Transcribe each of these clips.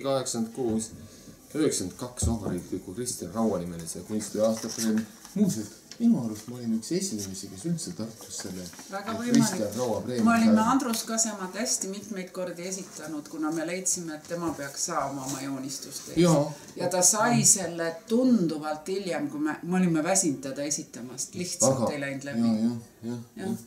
86, 92 vabariikliku Kristjan Raua nimelise kunstiaastapreemia. Muuseas, minu arust ma olin üks esimesi, kes üldse Tartus selle Kristjan Raua preemia. Me olime Andrus Kasemad hästi mitmeid kordi esitanud, kuna me leidsime, et tema peaks saama oma joonistust. Ja ta sai selle tunduvalt hiljem, kui me olime väsinud teda esitamast. Lihtsalt ei läinud läbi.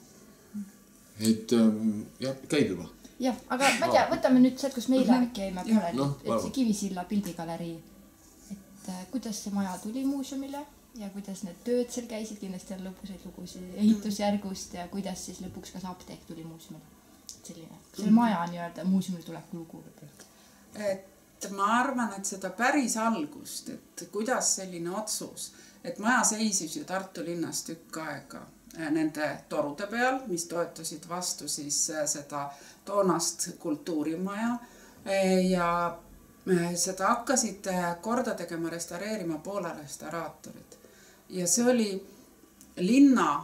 Et käib juba? Jah, aga ma ei tea, võtame nüüd sealt, kus meile äkki jäime pooleli, et see Kivisilla pildigalerii, et kuidas see maja tuli muuseumile ja kuidas need tööd seal käisid, kindlasti on lõpuseid lugusid ehitusjärgust ja kuidas siis lõpuks kas apteek tuli muuseumile. Selline, selle maja nii-öelda muuseumile tuleku lugu võtta. Et ma arvan, et seda päris algust, et kuidas selline otsus, et maja seisis ju Tartu linnas tükk aega nende torude peal, mis toetasid vastu siis seda toonast kultuurimaja ja seda hakkasid korda tegema restaureerima Poola restauraatorid. Ja see oli linna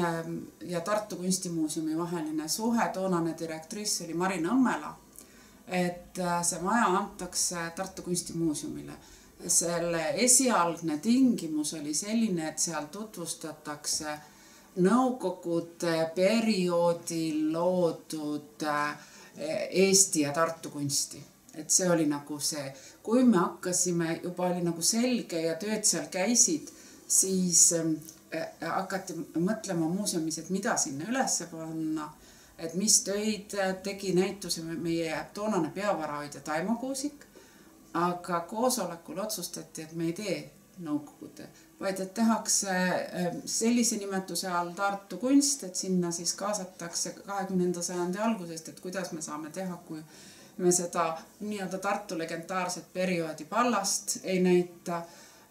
ja Tartu kunstimuuseumi vaheline suhe, toonane direktriss oli Marin Õmmela, et see maja antakse Tartu kunstimuuseumile. Selle esialgne tingimus oli selline, et seal tutvustatakse nõukogude perioodil loodud Eesti ja Tartu kunsti. Et see oli nagu see, kui me hakkasime, juba oli nagu selge ja tööd seal käisid, siis hakati mõtlema muuseumis, et mida sinna ülesse panna, et mis töid tegi näituse meie toonane peavarahoidja Taimo Kuusik, aga koosolekul otsustati, et me ei tee nõukogude, vaid et tehakse sellise nimetuse all Tartu kunst, et sinna siis kaasatakse 20. sajandi algusest, et kuidas me saame teha, kui me seda nii-öelda Tartu legendaarset perioodi Pallast ei näita.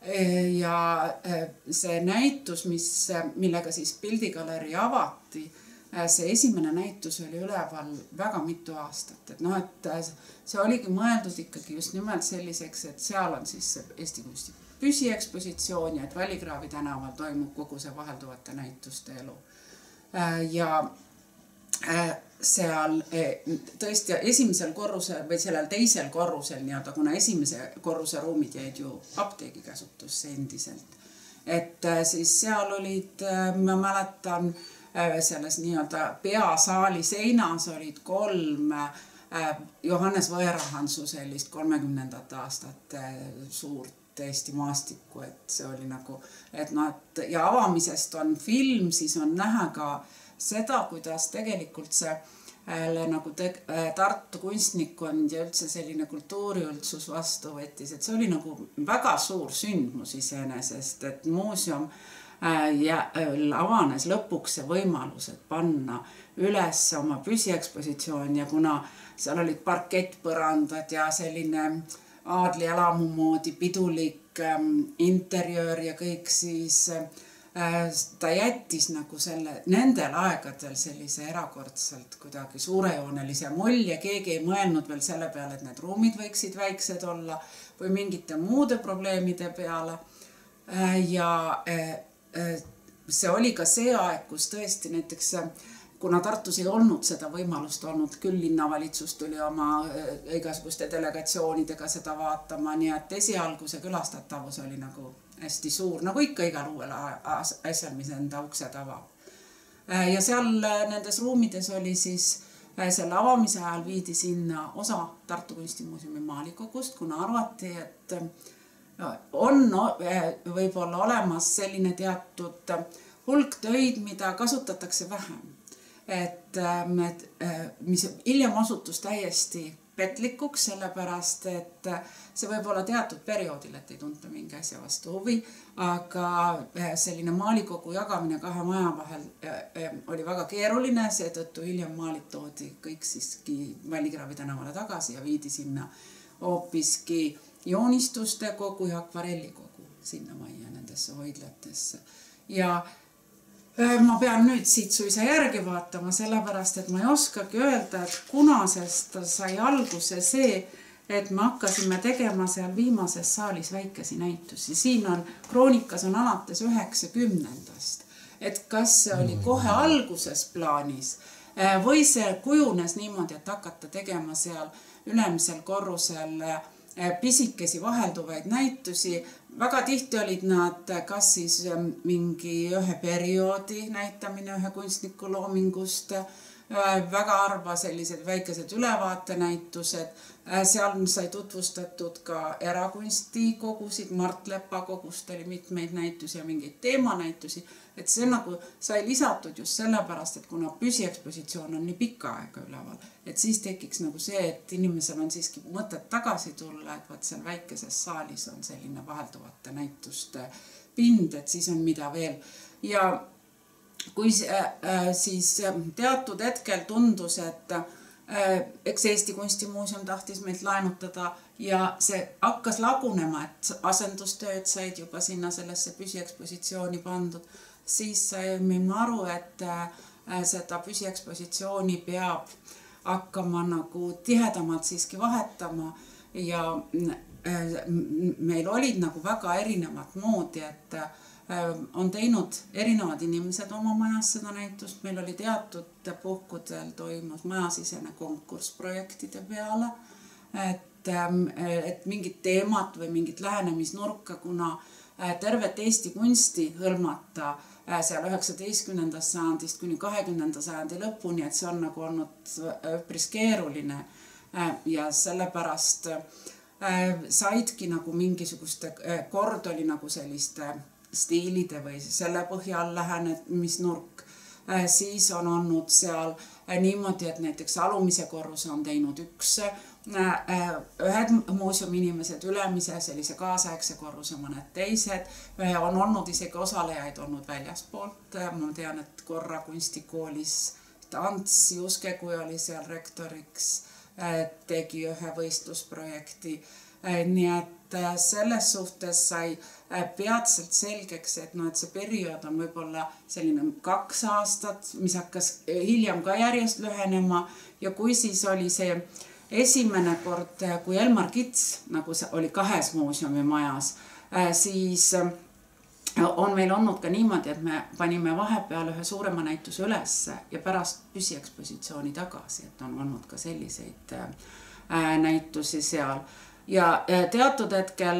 Ja see näitus, millega siis pildigalerii avati, see esimene näitus oli üleval väga mitu aastat. Et see oligi mõeldud ikkagi just nimelt selliseks, et seal on siis Eesti kunsti püsiekspositsioon ja et Välikraavi tänaval toimub kogu see vahelduvate näituste elu. Ja seal tõesti esimesel korrusel või sellel teisel korrusel nii-öelda, kuna esimese korruse ruumid jäid ju apteegi käsutusse endiselt. Et siis seal olid, ma mäletan, selles nii-öelda peasaali seinas olid 3 Johannes Võerahansu sellist 30. aastate suurt Eesti maastikku, et see oli nagu, ja avamisest on film, siis on näha ka seda, kuidas tegelikult see nagu Tartu kunstnikkond ja üldse selline kultuuriüldsus vastu võttis, et see oli nagu väga suur sündmus iseenesest, et muuseum avanes lõpuks see võimalus, et panna üles oma püsiekspositsioon ja kuna seal olid parkettpõrandad ja selline aadli elamu moodi pidulik interjöör ja kõik, siis ta jättis nagu nendel aegadel sellise erakordselt kuidagi suurejoonelise mulje. Keegi ei mõelnud veel selle peale, et need ruumid võiksid väiksed olla või mingite muude probleemide peale. Ja see oli ka see aeg, kus tõesti näiteks kuna Tartus ei olnud seda võimalust olnud, küll linnavalitsus tuli oma igasuguste delegatsioonidega seda vaatama, nii et esialgu see külastatavus oli nagu hästi suur, nagu ikka igal uuel asjal, mis enda ukse avab. Ja seal nendes ruumides oli siis selle avamise ajal viidi sinna osa Tartu kunstimuuseumi maalikogust, kuna arvati, et on võib-olla olemas selline teatud hulk töid, mida kasutatakse vähem. Et mis hiljem osutus täiesti petlikuks, sellepärast, et see võib olla teatud perioodil, et ei tunta mingi asja vastu huvi, aga selline maalikogu jagamine 2 maja vahel oli väga keeruline, seetõttu hiljem maalid toodi kõik siiski Välikraavi tänavale tagasi ja viidi sinna hoopiski joonistuste kogu ja akvarellikogu sinna majja nendesse hoidlatesse. Ja ma pean nüüd siit suisa järgi vaatama, sellepärast, et ma ei oskagi öelda, et kunasest sai alguse see, et me hakkasime tegema seal viimases saalis väikesi näitusi. Siin on, kroonikas on alates 90-ndast. Et kas see oli kohe alguses plaanis või see kujunes niimoodi, et hakata tegema seal ülemisel korrusel pisikesi vahelduvaid näitusi. Väga tihti olid nad kas siis mingi ühe perioodi näitamine ühe kunstniku loomingust, väga harva sellised väikesed ülevaatenäitused. Seal sai tutvustatud ka erakunstikogusid, Mart Lepa kogust oli mitmeid näitusi ja mingeid teemanäitusi. Et see nagu sai lisatud just sellepärast, et kuna püsiekspositsioon on nii pikka aega üleval, et siis tekiks nagu see, et inimesel on siiski mõtet tagasi tulla, et vaat seal väikeses saalis on selline vahelduvate näituste pind, et siis on mida veel. Ja kui siis teatud hetkel tundus, et eks Eesti Kunstimuuseum tahtis meilt laenutada ja see hakkas lagunema, et asendustööd said juba sinna sellesse püsiekspositsiooni pandud, siis saime aru, et seda püsiekspositsiooni peab hakkama nagu tihedamalt siiski vahetama ja meil olid nagu väga erinevat moodi, et on teinud erinevad inimesed oma majas seda näitust. Meil oli teatud puhkudel toimus majasisene konkurss projektide peale, et mingid teemad või mingid lähenemisnurka, kuna tervet Eesti kunsti hõlmata seal 19. sajandist kuni 20. sajandi lõpuni, et see on nagu olnud üpris keeruline ja sellepärast saidki nagu mingisugust kord oli nagu selliste stiilide või selle põhjal lähenemisnurk. Siis on olnud seal niimoodi, et näiteks alumise korruse on teinud ühed muuseumi inimesed, ülemise sellise kaasaegse korruse mõned teised. On olnud isegi osalejaid olnud väljaspoolt. Ma tean, et korra kunstikoolis Ants Juske, kui oli seal rektoriks, tegi ühe võistlusprojekti. Nii et selles suhtes sai peatselt selgeks, et see periood on võib-olla selline 2 aastat, mis hakkas hiljem ka järjest lühenema ja kui siis oli see esimene kord, kui Elmar Kits nagu oli 2 muuseumi majas, siis on meil olnud ka niimoodi, et me panime vahepeal ühe suurema näituse ülesse ja pärast püsiekspositsiooni tagasi, et on olnud ka selliseid näitusi seal. Ja teatud hetkel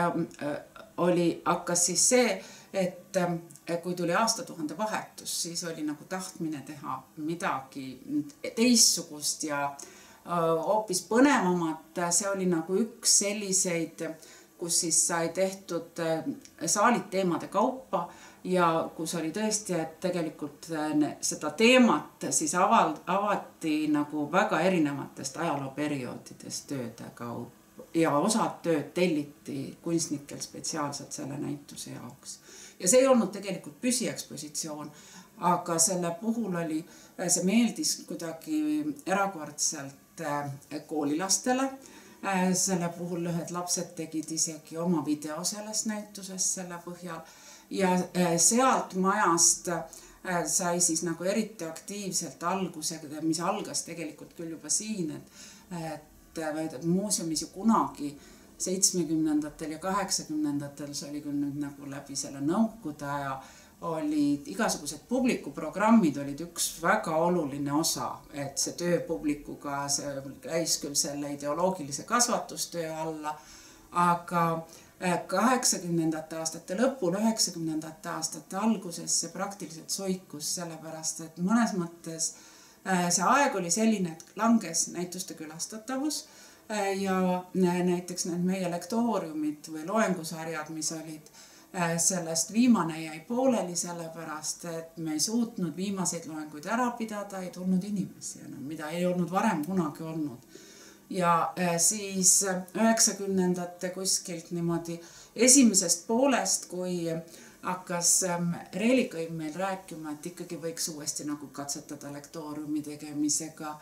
hakkas siis see, et kui tuli aastatuhande vahetus, siis oli nagu tahtmine teha midagi teistsugust ja hoopis põnevamat. See oli nagu üks selliseid, kus siis sai tehtud saalid teemade kaupa ja kus oli tõesti, et tegelikult seda teemat siis avati nagu väga erinevatest ajalooperioodidest tööde kaupa. Ja osad tööd telliti kunstnikel spetsiaalselt selle näituse jaoks. Ja see ei olnud tegelikult püsiekspositsioon, aga selle puhul oli, see meeldis kuidagi erakordselt koolilastele. Selle puhul ühed lapsed tegid isegi oma video selles näituses selle põhjal. Ja sealt majast sai siis nagu eriti aktiivselt alguse, mis algas tegelikult küll juba siin, et muuseumis ju kunagi 70-ndatel ja 80-ndatel, see oli küll nüüd nagu läbi selle nõukude aja, olid igasugused publikuprogrammid olid üks väga oluline osa, et see töö publikuga, see käis küll selle ideoloogilise kasvatustöö alla, aga 80-ndate aastate lõpul, 90-ndate aastate alguses see praktiliselt soikus sellepärast, et mõnes mõttes see aeg oli selline, et langes näituste külastatavus ja näiteks need meie lektooriumid või loengusarjad, mis olid sellest viimane jäi pooleli sellepärast, et me ei suutnud viimaseid loenguid ära pidada, ei tulnud inimesi enam, mida ei olnud varem kunagi olnud. Ja siis 90-ndate kuskilt niimoodi esimesest poolest, kui hakkas Reelikaim meil rääkima, et ikkagi võiks uuesti nagu katsetada lektooriumi tegemisega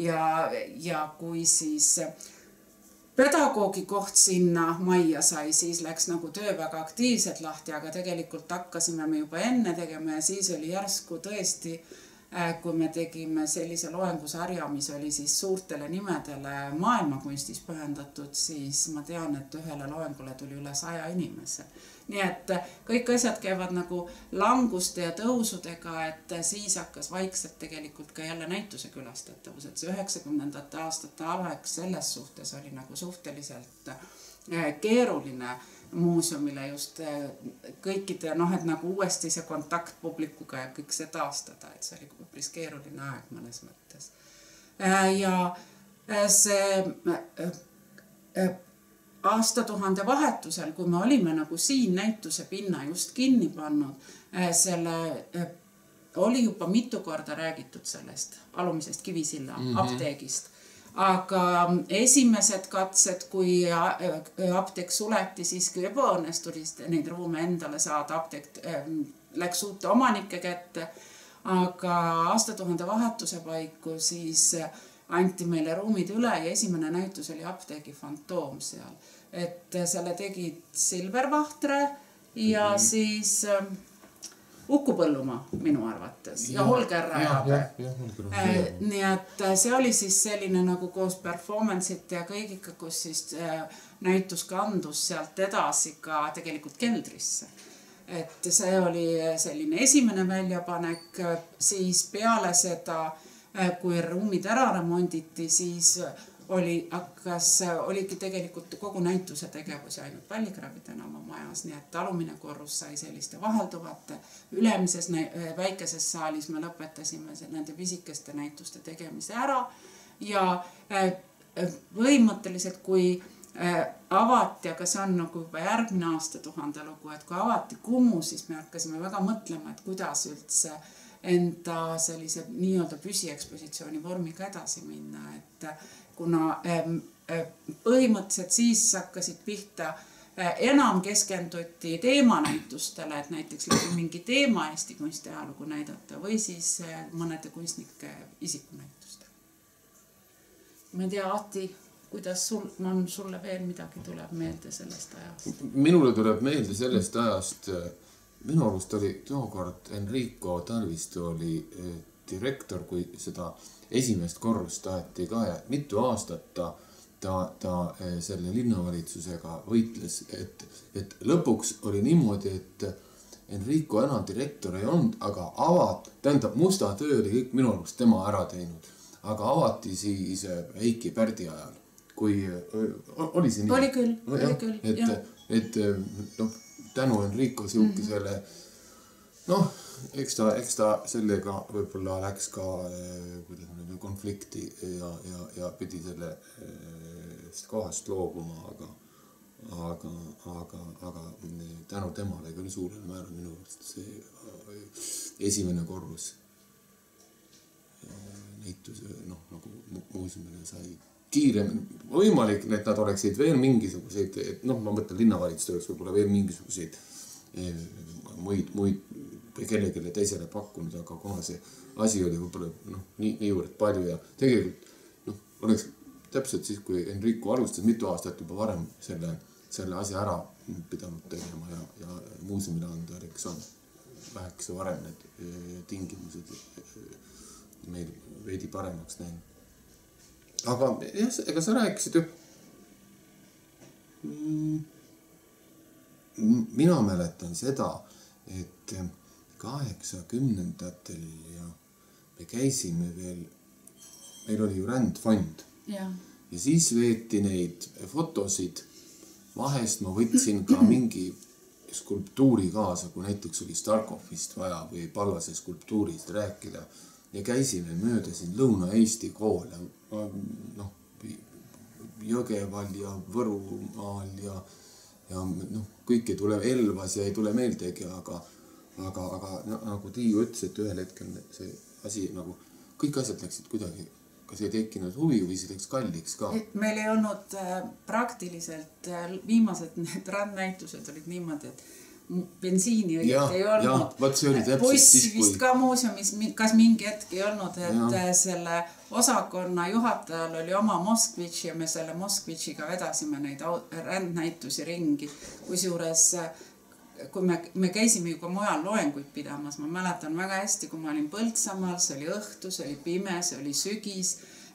ja kui siis pedagoogi koht sinna majja sai, siis läks nagu töö väga aktiivselt lahti, aga tegelikult hakkasime me juba enne tegema ja siis oli järsku tõesti, kui me tegime sellise loengusarja, mis oli siis suurtele nimedele maailmakunstis pühendatud, siis ma tean, et ühele loengule tuli üle 100 inimese. Nii et kõik asjad käivad nagu languste ja tõusudega, et siis hakkas vaikselt tegelikult ka jälle näituse külastatavus, et see 90ndate aastate aeg selles suhtes oli nagu suhteliselt keeruline muuseumile just kõikide, et nagu uuesti see kontakt publikuga ja kõik see taastada, et see oli päris keeruline aeg mõnes mõttes. Ja see aastatuhande vahetusel, kui me olime nagu siin näituse pinna just kinni pannud, oli juba mitu korda räägitud sellest alumisest Kivisilla apteegist. Aga esimesed katsed, kui apteek suleti, siiski ebaõnnestuli neid ruume endale saada, apteek läks uute omanike kätte, aga aastatuhande vahetuse paiku siis anti meile ruumid üle ja esimene näitus oli apteegi Fantoom seal. Et selle tegid Silver Vahtre ja siis Uku Põllumaa minu arvates ja Holger Rajapäe. Nii et see oli siis selline nagu koos performance'it ja kõigiga, kus siis näitus kandus sealt edasi ka tegelikult keldrisse. Et see oli selline esimene väljapanek, siis peale seda, kui ruumid ära remonditi, siis oligi tegelikult kogu näituse tegevus ainult Vallikraavide oma majas, nii et alumine korrus sai selliste vahelduvate. Ülemises väikeses saalis me lõpetasime nende pisikeste näituste tegemise ära ja põhimõtteliselt kui avati, aga see on nagu juba järgmine aastatuhande lugu, et kui avati Kumu, siis me hakkasime väga mõtlema, et kuidas üldse enda sellise nii-öelda püsiekspositsiooni vormiga edasi minna, et kuna põhimõtteliselt siis hakkasid pihta, enam keskenduti teemanäitustele, et näiteks läbi mingi teema Eesti kunsti ajalugu näidata või siis mõnede kunstnike isikunäituste. Ma ei tea, Ati, kuidas on sulle veel midagi tuleb meelde sellest ajast? Minule tuleb meelde sellest ajast, minu arust oli tookord Enrico Tarvisto oli direktor, kui seda esimest korrust taheti ka ja mitu aastat ta selle linnavalitsusega võitles, et lõpuks oli niimoodi, et Enrico enam direktor ei olnud, aga tähendab musta töö oli kõik minu arust tema ära teinud, aga avati siis Heiki Pärdi ajal, kui oli see nii? Oli küll, et tänu Enrico siukesele, eks ta sellega võib-olla läks ka konflikti ja pidi selle kohast loobuma, aga tänu temale küll suurel määral minu see esimene korrus näituse, nagu muuseumile sai kiirem võimalik, et nad oleksid veel mingisuguseid, ma mõtlen linnavalitsus oleks võib-olla veel mingisuguseid muid või kellelegi teisele pakkunud, aga kuna see asi oli võib-olla niivõrd palju ja tegelikult oleks täpselt siis, kui Enrico alustas mitu aastat juba varem selle asja ära pidanud tegema ja muuseumile anda, eks on vähekese varem need tingimused meil veidi paremaks näinud. Aga jah, ega sa rääkisid ju, mina mäletan seda, et 80-ndatel ja me käisime veel, meil oli ju rändfond ja siis veeti neid fotosid, vahest ma võtsin ka mingi skulptuuri kaasa, kui näiteks oli Starkovist vaja või Pallase skulptuurist rääkida ja käisime mööda siin Lõuna-Eesti koole, Jõgeval ja Võrumaal ja kõik ei tule Elvas ja ei tule meeldegi, aga nagu Tiiu ütles, et ühel hetkel see asi nagu, kõik asjad läksid kuidagi, kas ei tekkinud huvi või see läks kalliks ka? Meil ei olnud praktiliselt viimased need rändnäitused olid niimoodi, et bensiini ei olnud. Bussi vist ka muuseumis, kas mingi hetk ei olnud, et selle osakonna juhatajal oli oma Moskvitš ja me selle Moskvitšiga vedasime neid rändnäitusi ringi. Kusjuures, kui me käisime ju ka mujal loenguid pidamas, ma mäletan väga hästi, kui ma olin Põltsamaal, see oli õhtu, see oli pime, see oli sügis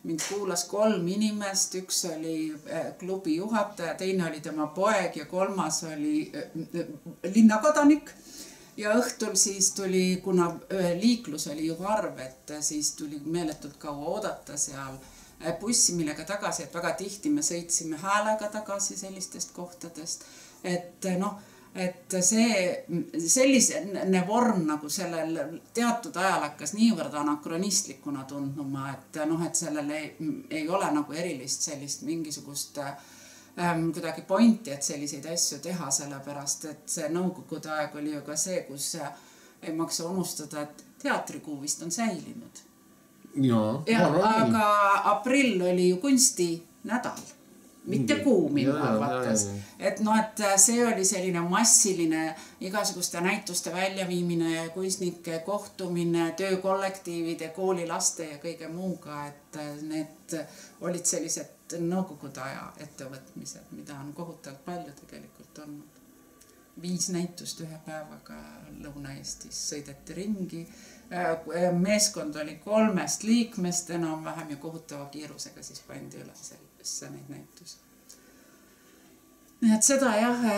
mind kuulas 3 inimest, üks oli klubi juhataja, teine oli tema poeg ja 3. oli linnakodanik. Ja õhtul siis tuli, kuna liiklus oli ju harv, et siis tuli meeletult kaua oodata seal bussi, millega tagasi, et väga tihti me sõitsime häälega tagasi sellistest kohtadest. Et et see selline vorm nagu sellel teatud ajal hakkas niivõrd anakronistlikuna tunduma, et et sellel ei ole nagu erilist sellist mingisugust kuidagi pointi, et selliseid asju teha, sellepärast, et see nõukogude aeg oli ju ka see, kus ei maksa unustada, et teatrikuu vist on säilinud. Ja, aga aprill oli ju kunstinädal, mitte kuu minu arvates. Et et see oli selline massiline igasuguste näituste väljaviimine, kunstnike kohtumine, töökollektiivide, koolilaste ja kõige muuga, et need olid sellised nõukogude aja ettevõtmised, mida on kohutavalt palju tegelikult olnud. 5 näitust ühe päevaga Lõuna-Eestis sõideti ringi. Meeskond oli 3 liikmest enam-vähem ja kohutava kiirusega siis pandi üles neid näitusi. Nii et seda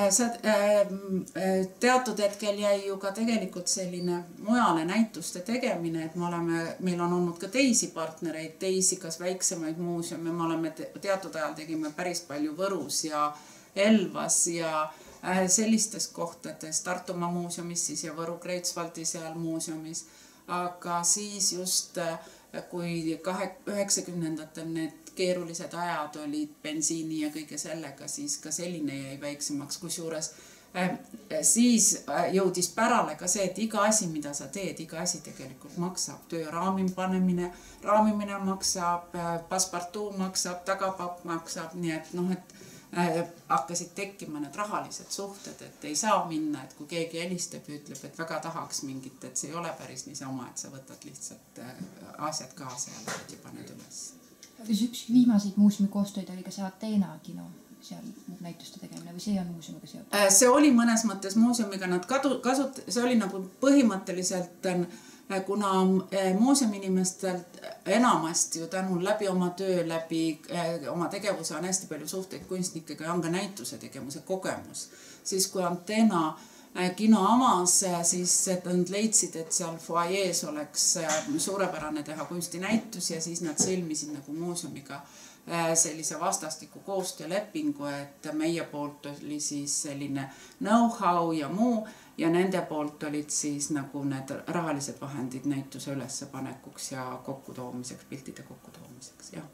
teatud hetkel jäi ju ka tegelikult selline mujale näituste tegemine, et meil on olnud ka teisi partnereid, teisi kas väiksemaid muuseume, me oleme teatud ajal tegime päris palju Võrus ja Elvas ja sellistes kohtades, Tartumaa muuseumis siis ja Võru Greitsvaldi seal muuseumis, aga siis just kui 90-ndatel need keerulised ajad olid bensiini ja kõige sellega, siis ka selline jäi väiksemaks, kusjuures siis jõudis pärale ka see, et iga asi, mida sa teed, iga asi tegelikult maksab. Töö raamimine maksab, paspartuu maksab, tagapapp maksab, nii et hakkasid tekkima need rahalised suhted, et ei saa minna, et kui keegi helistab ja ütleb, et väga tahaks mingit, et see ei ole päris niisama, et sa võtad lihtsalt asjad kaasa ja lähed ja paned üles. Üks viimaseid muuseumi koostöid oli ka see Ateena kino, seal näituste tegemine või see on muuseumiga seotud? See oli mõnes mõttes muuseumiga, see oli nagu põhimõtteliselt, kuna muuseumi inimestelt enamasti ju tänu läbi oma töö, läbi oma tegevuse on hästi palju suhteid kunstnikega ja on ka näituse tegemuse kogemus. Siis kui Ateena kino amas, siis nad leidsid, et seal foajees oleks suurepärane teha kunstinäitus ja siis nad sõlmisid nagu muuseumiga sellise vastastiku koostöölepingu, et meie poolt oli siis selline know-how ja muu ja nende poolt olid siis nagu need rahalised vahendid näituse ülespanekuks ja kokkutoomiseks, piltide kokkutoomiseks, jah.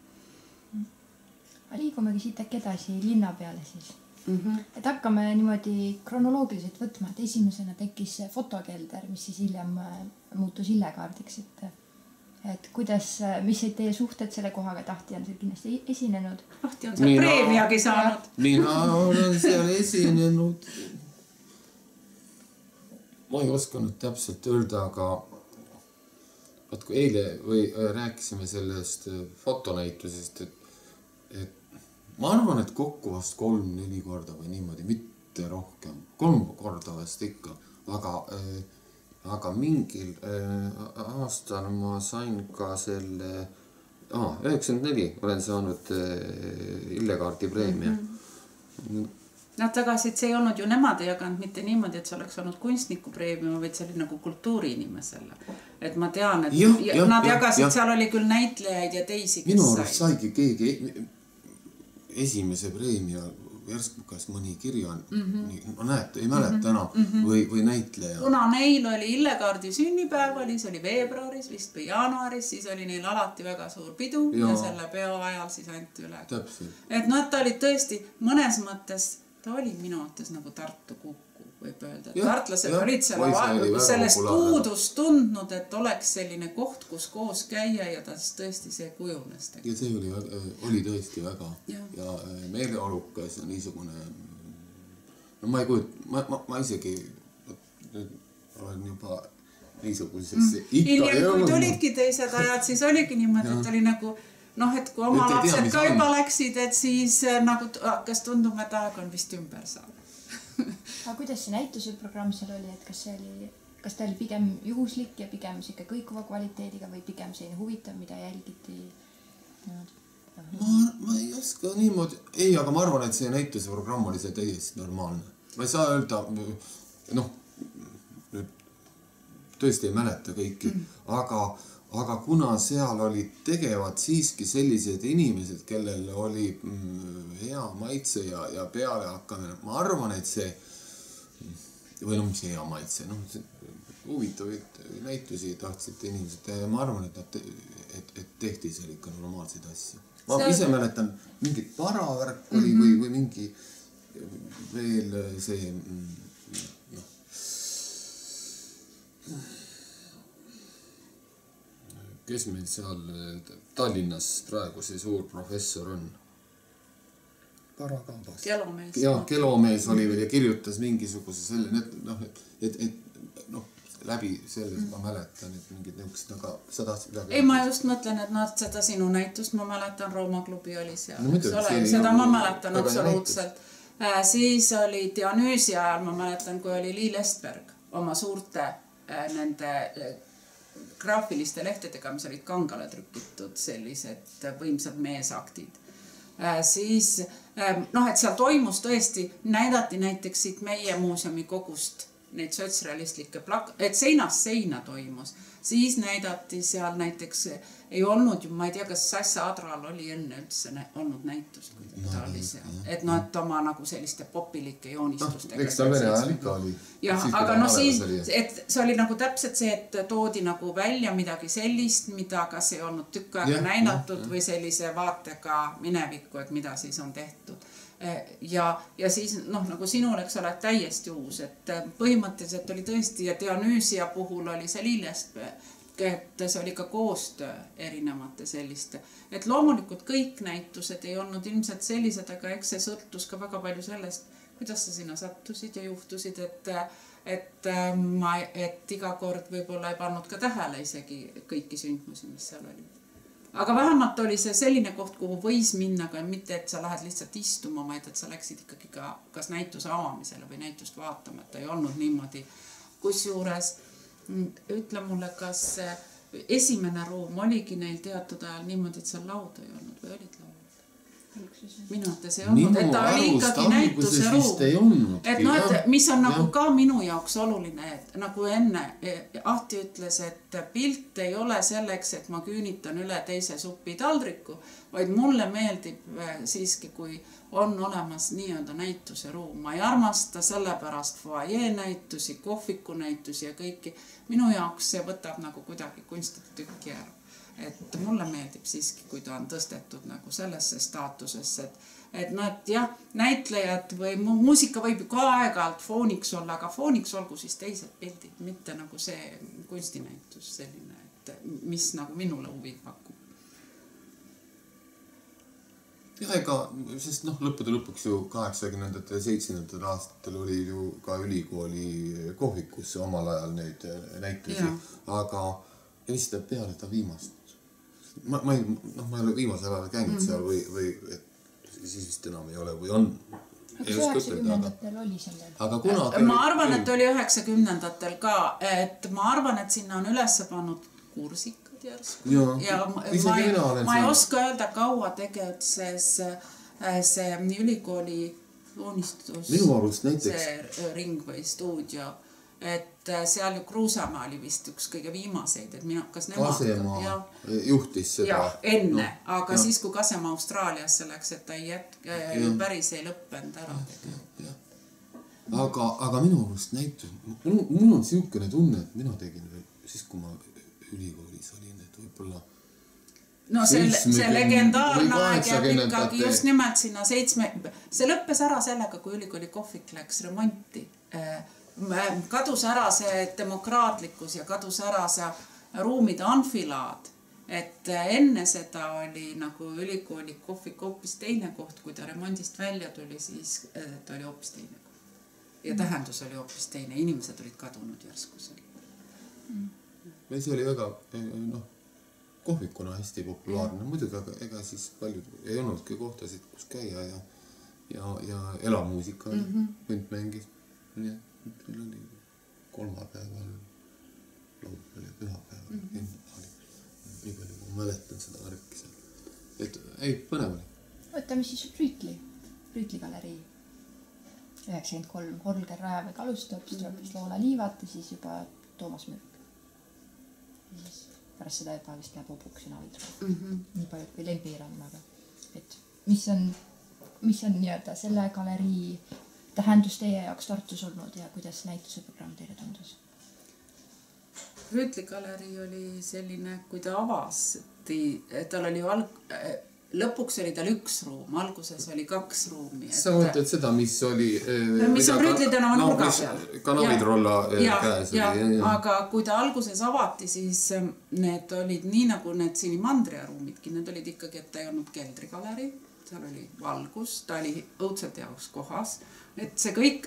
Liigumegi siit äkki edasi linna peale siis. Et hakkame niimoodi kronoloogiliselt võtma, et esimesena tekkis fotokelder, mis siis hiljem muutus Ille-kaardiks, et kuidas, mis olid teie suhted selle kohaga, Tahti on seal kindlasti esinenud? Tahti on seal preemiagi saanud. Mina olen seal esinenud. Ma ei osanud täpselt öelda, aga kui eile rääkisime sellest fotonäitusest, et ma arvan, et kokku vast 3-4 korda või niimoodi, mitte rohkem. 3 korda vast ikka, aga mingil aastal ma sain ka selle, 94 olen saanud Ille-kaardi preemia. Nad tagasid, see ei olnud ju nemad ei jaganud mitte niimoodi, et see oleks olnud kunstniku preemia, vaid see oli nagu kultuuriinimesele. Et ma tean, et nad jagasid, seal oli küll näitlejaid ja teisi, kes minu arust saigi keegi esimese preemia järsku kas mõni kirja, ei mäleta enam, või näitleja. Kuna neil oli Ille-kaardi sünnipäev, see oli veebruaris vist või jaanuaris, siis oli neil alati väga suur pidu ja selle peo ajal siis anti üle. Täpselt. Et ta oli tõesti mõnes mõttes, ta oli minu mõttes nagu Tartu Kukku, võib öelda. Tartlased olid sellest puudust tundnud, et oleks selline koht, kus koos käia ja ta tõesti see kujunes. Ja see oli tõesti väga ja meeleolukas ja niisugune, no ma ei kujuta, ma isegi olen juba niisugusesse ikka jõudnud. Kui tulidki teised ajad, siis oligi niimoodi, et oli nagu et kui oma lapsed ka juba läksid, et siis nagu hakkas tunduma, et aeg on vist ümber saada. Aga kuidas see näituse programm seal oli, et kas ta oli pigem juhuslik ja pigem kõikuva kvaliteediga või pigem selline huvitav, mida jälgiti? ma ei oska niimoodi, ei, aga ma arvan, et see näituse programm oli see täiesti normaalne. Ma ei saa öelda, noh, tõesti ei mäleta kõiki, aga kuna seal olid tegevad siiski sellised inimesed, kellel oli hea maitse ja pealehakkamine, ma arvan, et see, või mis hea maitse, huvitavaid näitusi tahtsid inimesed teha ja ma arvan, et tehti seal ikka normaalseid asju. Ma ise mäletan, mingit paravärk oli või mingi veel see, kes meil seal Tallinnas praegu see suur professor on? Parakambas. Kelomees. Jaa, Kelomees oli veel ja kirjutas mingisuguse selle, et läbi selles ma mäletan, et mingid nõuksed, aga sa tahtsid midagi. Ei, ma just mõtlen, et seda sinu näitust ma mäletan, Rooma klubi oli seal. Seda ma mäletan absoluutselt. Siis oli Dionüüsi ajal, ma mäletan, kui oli Liil Estberg oma suurte nende graafiliste lehtedega, mis olid kangale trükitud, sellised võimsad meesaktid. Siis, et seal toimus tõesti, näidati näiteks siit meie muuseumi kogust neid sotsrealistlikke et seinast seina toimus. Siis näidati seal näiteks, ei olnud ju, ma ei tea, kas Sassa Adral oli enne üldse olnud näitust, kui ta oli seal. Et oma nagu selliste popilike joonistustega. Eks ta Vene ajal ikka oli. Jah, aga siis, et see oli nagu täpselt see, et toodi nagu välja midagi sellist, mida kas ei olnud tükk aega näidatud või sellise vaatega minevikku, et mida siis on tehtud. Ja siis, nagu sinul, eks ole, täiesti uus, et põhimõtteliselt oli tõesti ja Dionüüsia puhul oli see Liilest, et see oli ka koostöö erinevate selliste. Et loomulikult kõik näitused ei olnud ilmselt sellised, aga eks see sõltus ka väga palju sellest, kuidas sa sinna sattusid ja juhtusid, et iga kord võib-olla ei pannud ka tähele isegi kõiki sündmusi, mis seal olid. Aga vähemalt oli see selline koht, kuhu võis minna, aga mitte, et sa lähed lihtsalt istuma, vaid et sa läksid ikkagi ka kas näituse avamisele või näitust vaatama, et ta ei olnud niimoodi. Kusjuures, ütle mulle, kas esimene ruum oligi neil teatud ajal niimoodi, et seal lauda ei olnud või olid laud? Minutes ei olnud, et ta oli ikkagi näituse ruum. Et mis on nagu ka minu jaoks oluline, et nagu enne Ahti ütles, et pilt ei ole selleks, et ma küünitan üle teise supitaldriku, vaid mulle meeldib siiski, kui on olemas nii-öelda näituse ruum. Ma ei armasta sellepärast foajee näitusi, kohviku näitusi ja kõiki. Minu jaoks see võtab nagu kuidagi kunstide tükki ära. Et mulle meeldib siiski, kui ta on tõstetud nagu sellesse staatusesse, et näitlejad või muusika võib ju ka aeg-ajalt fooniks olla, aga fooniks olgu siis teised pildid, mitte nagu see kunstinäitus selline, et mis nagu minule huvi pakub. Ja ega, sest lõppude lõpuks ju 80. ja 70. aastatel oli ju ka ülikooli kohvikusse omal ajal neid näitusi, aga lihtsalt peale ta viimast. Ma ei ole viimasel ajal käinud seal või siis vist enam ei ole või on. 90-ndatel oli sellel. Ma arvan, et oli 90-ndatel ka, et ma arvan, et sinna on üles pannud kursikad järsku. Ja ma ei oska öelda, kaua tegutses see ülikooli joonistus, see ring või stuudio. Et seal ju Kruusamaa oli vist üks kõige viimaseid, et kas nemad... Kasemaa juhtis seda. Jah, enne, aga siis kui Kasemaa Austraaliasse läks, et ta päris ei lõppenud ära tegelikult. Aga minu arust näitus, mul on siukene tunne, et mina tegin siis, kui ma ülikoolis olin, et võib-olla... No see legendaarne aeg jääb ikkagi just nimelt sinna 7... See lõppes ära sellega, kui ülikooli kohvik läks remonti. Kadus ära see demokraatlikkus ja kadus ära see ruumide anfilaad, et enne seda oli nagu ülikooli kohvik hoopis teine koht, kui ta remondist välja tuli, siis ta oli hoopis teine koht. Ja tähendus oli hoopis teine, inimesed olid kadunud järsku seal. See oli väga, kohvikuna hästi populaarne, muidugi, aga ega siis paljud ei olnudki kohtasid, kus käia ja elamuusika punt mängis. Meil oli kolmapäeval, laupäeval ja pühapäeval. Nii palju, kui ma mäletan seda värki seal. et ei, põnev oli. Võtame siis Rüütli galerii. 93 Holger Rajavägi alustab, siis tuleb vist Loola Liivat ja siis juba Toomas Mürk. Ja siis pärast seda juba vist läheb Obuks ja Navitroll. Nii palju kui Lempiiram, aga et mis on nii-öelda selle galerii tähendus teie jaoks Tartus olnud ja kuidas näituse programm teile tundus? Rüütli galerii oli selline, kui ta avasti, tal oli lõpuks oli tal üks ruum, alguses oli 2 ruumi. Sa mõtled seda, mis oli... mis on Rüütli tänava nurga peal. Ka Navitrolla käes oli. Aga kui ta alguses avati, siis need olid nii nagu need Sinimandria ruumidki. Need olid ikkagi, et ta ei olnud keldrigalerii. Seal oli valgus, ta oli õudselt jaoks kohas. Et see kõik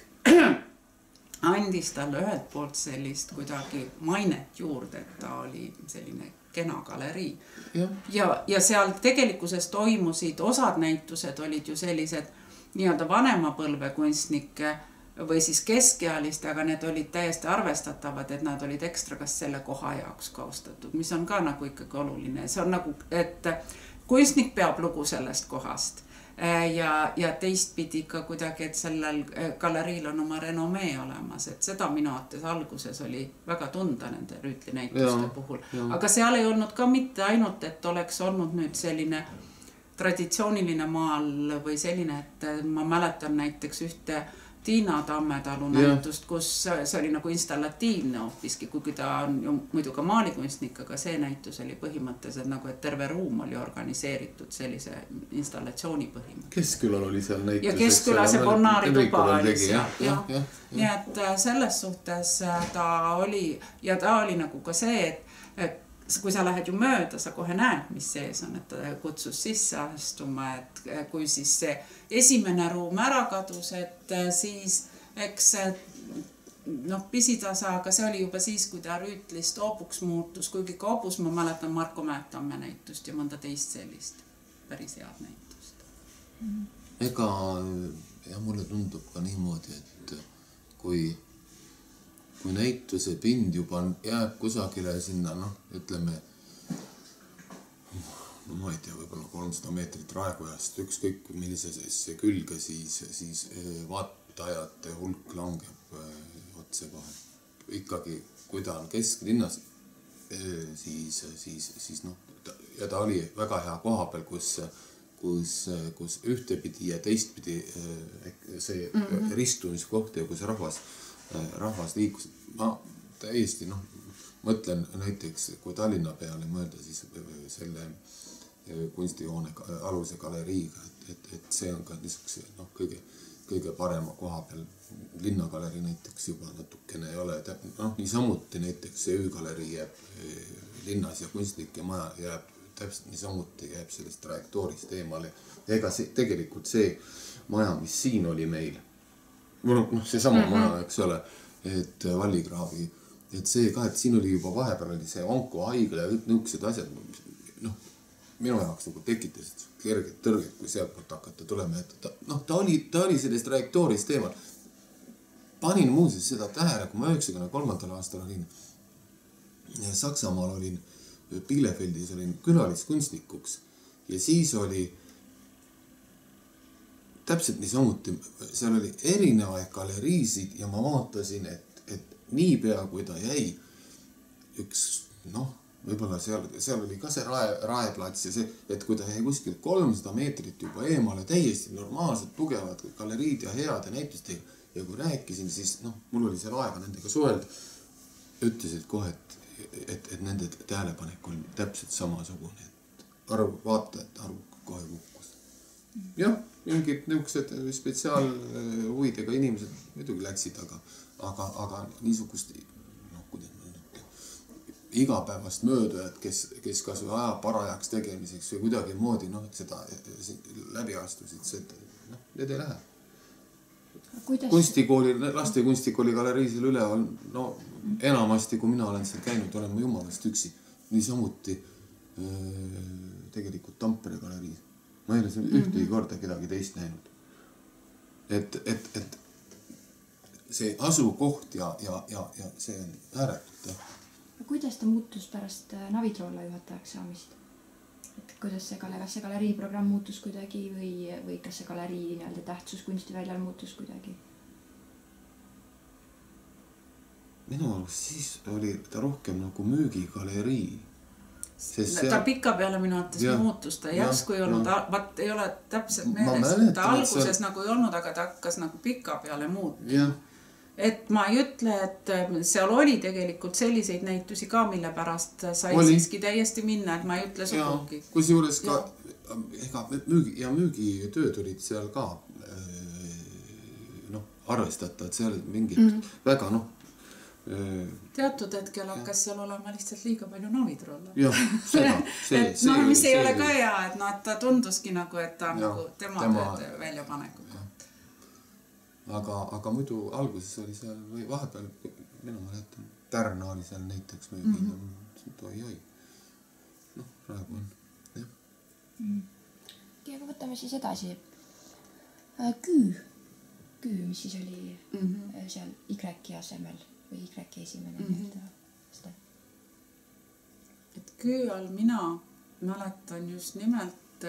andis talle ühelt poolt sellist kuidagi mainet juurde, et ta oli selline kena galerii. Ja seal tegelikkuses toimusid, osad näitused olid ju sellised nii-öelda vanema põlve kunstnike või siis keskealiste, aga need olid täiesti arvestatavad, et nad olid ekstra kas selle koha jaoks kaustatud, mis on ka nagu ikkagi oluline. See on nagu, et kunstnik peab lugu sellest kohast ja teistpidi ka kuidagi, et sellel galeriil on oma renomee olemas, et seda minu arvates alguses oli väga tunda nende Rüütli näituste puhul. Aga seal ei olnud ka mitte ainult, et oleks olnud nüüd selline traditsiooniline maal või selline, et ma mäletan näiteks ühte Tiina Tammetalu näitust, kus see oli nagu installatiivne hoopiski, kuigi ta on ju muidu ka maalikunstnik, aga see näitus oli põhimõtteliselt nagu, et terve ruum oli organiseeritud sellise installatsiooni põhimõtteliselt. Keskkülal oli seal näitus. Ja Keskküla see Bonnaari tuba oli seal. Nii et selles suhtes ta oli, ja ta oli nagu ka see, et kui sa lähed ju mööda, sa kohe näed, mis sees on, et ta kutsus sisse astuma, et kui siis see esimene ruum ära kadus, et siis eks pisitasa, aga see oli juba siis, kui ta Rüütlist Obuks muutus, kuigi ka Obus ma mäletan Marko Mäetamme näitust ja mõnda teist sellist päris head näitust. Ega mulle tundub ka niimoodi, et kui näituse pind juba jääb kusagile sinna, ütleme, ma ei tea, võib-olla 300 meetrit raekojast, ükskõik millisesse külge, siis vaatajate hulk langeb otse kohe. Ikkagi, kui ta on kesklinnas, siis ja ta oli väga hea koha peal, kus ühtepidi ja teistpidi see ristumiskoht ja kus rahvas liikus. Ma täiesti mõtlen näiteks, kui Tallinna peale mõelda, siis selle kunstihoone aluse galeriiga, et see on ka niisuguse kõige parema koha peal. Linnagalerii näiteks juba natukene ei ole. Niisamuti näiteks see öögalerii jääb linnas ja kunstnike maja jääb täpselt niisamuti jääb sellest trajektoorist eemale. Ega tegelikult see maja, mis siin oli meil, see sama maja, eks ole, et Vallikraavi, et see ka, et siin oli juba vahepeal oli see Onko haigla ja kõik nõuksed asjad, minu jaoks nagu tekitasid kerged tõrged, kui sealtpoolt hakata tulema, et ta oli sellest trajektoorist teemal. Panin muuseas seda tähele, kui ma 93. aastal olin Saksamaal, olin Bielefeldis, olin külaliskunstnikuks ja siis oli täpselt niisamuti, seal oli erinevaid galeriisid ja ma vaatasin, et niipea kui ta jäi üks, võib-olla seal oli ka see raeplats ja see, et kui ta jäi kuskil 300 meetrit juba eemale, täiesti normaalselt tugevad galeriid ja heade näitustega ja kui rääkisin, siis mul oli seal aega nendega suhelda, ütlesid kohe, et nende tähelepanek on täpselt samasugune, et vaatajate arv kohe kukkus. Jah, mingid nõuksed spetsiaalhuvidega inimesed muidugi läksid, aga niisugust igapäevast möödujad, kes kas või aja parajaks tegemiseks või kuidagi moodi seda läbi astusid, need ei lähe. Kunstikooli, laste kunstikooli galeriisel üleval, enamasti, kui mina olen seal käinud, olen ma jumalast üksi. Niisamuti tegelikult Tampere galeriis. Ma ei ole seal ühtegi korda kedagi teist näinud. Et see asukoht ja see on ääretult. Kuidas ta muutus pärast Navitrolla juhatajaks saamist? et kuidas kas see galeriiprogramm muutus kuidagi või kas see galerii nii-öelda tähtsus kunstiväljal muutus kuidagi? Minu arust siis oli ta rohkem nagu müügigalerii. Ta pika peale minu arvates muutus, ta järsku ei olnud, ei ole täpselt meeles, ta alguses nagu ei olnud, aga ta hakkas nagu pika peale muutuma. Et ma ei ütle, et seal oli tegelikult selliseid näitusi ka, mille pärast sai siiski täiesti minna, et ma ei ütle sugugi. Kusjuures ka müügitööd olid seal ka arvestata, et seal mingid väga teatud hetkel hakkas seal olema lihtsalt liiga palju navitrolle. Jah, seda. Mis ei ole ka hea, et ta tunduski nagu, et ta nagu tema tööd väljapaneku. Aga muidu alguses oli seal või vahepeal, minu mäletan, Tärna oli seal näiteks oi. Praegu on, jah. Aga võtame siis edasi. Küü, mis siis oli seal Y asemel või Y esimene. Et Küü all mina mäletan just nimelt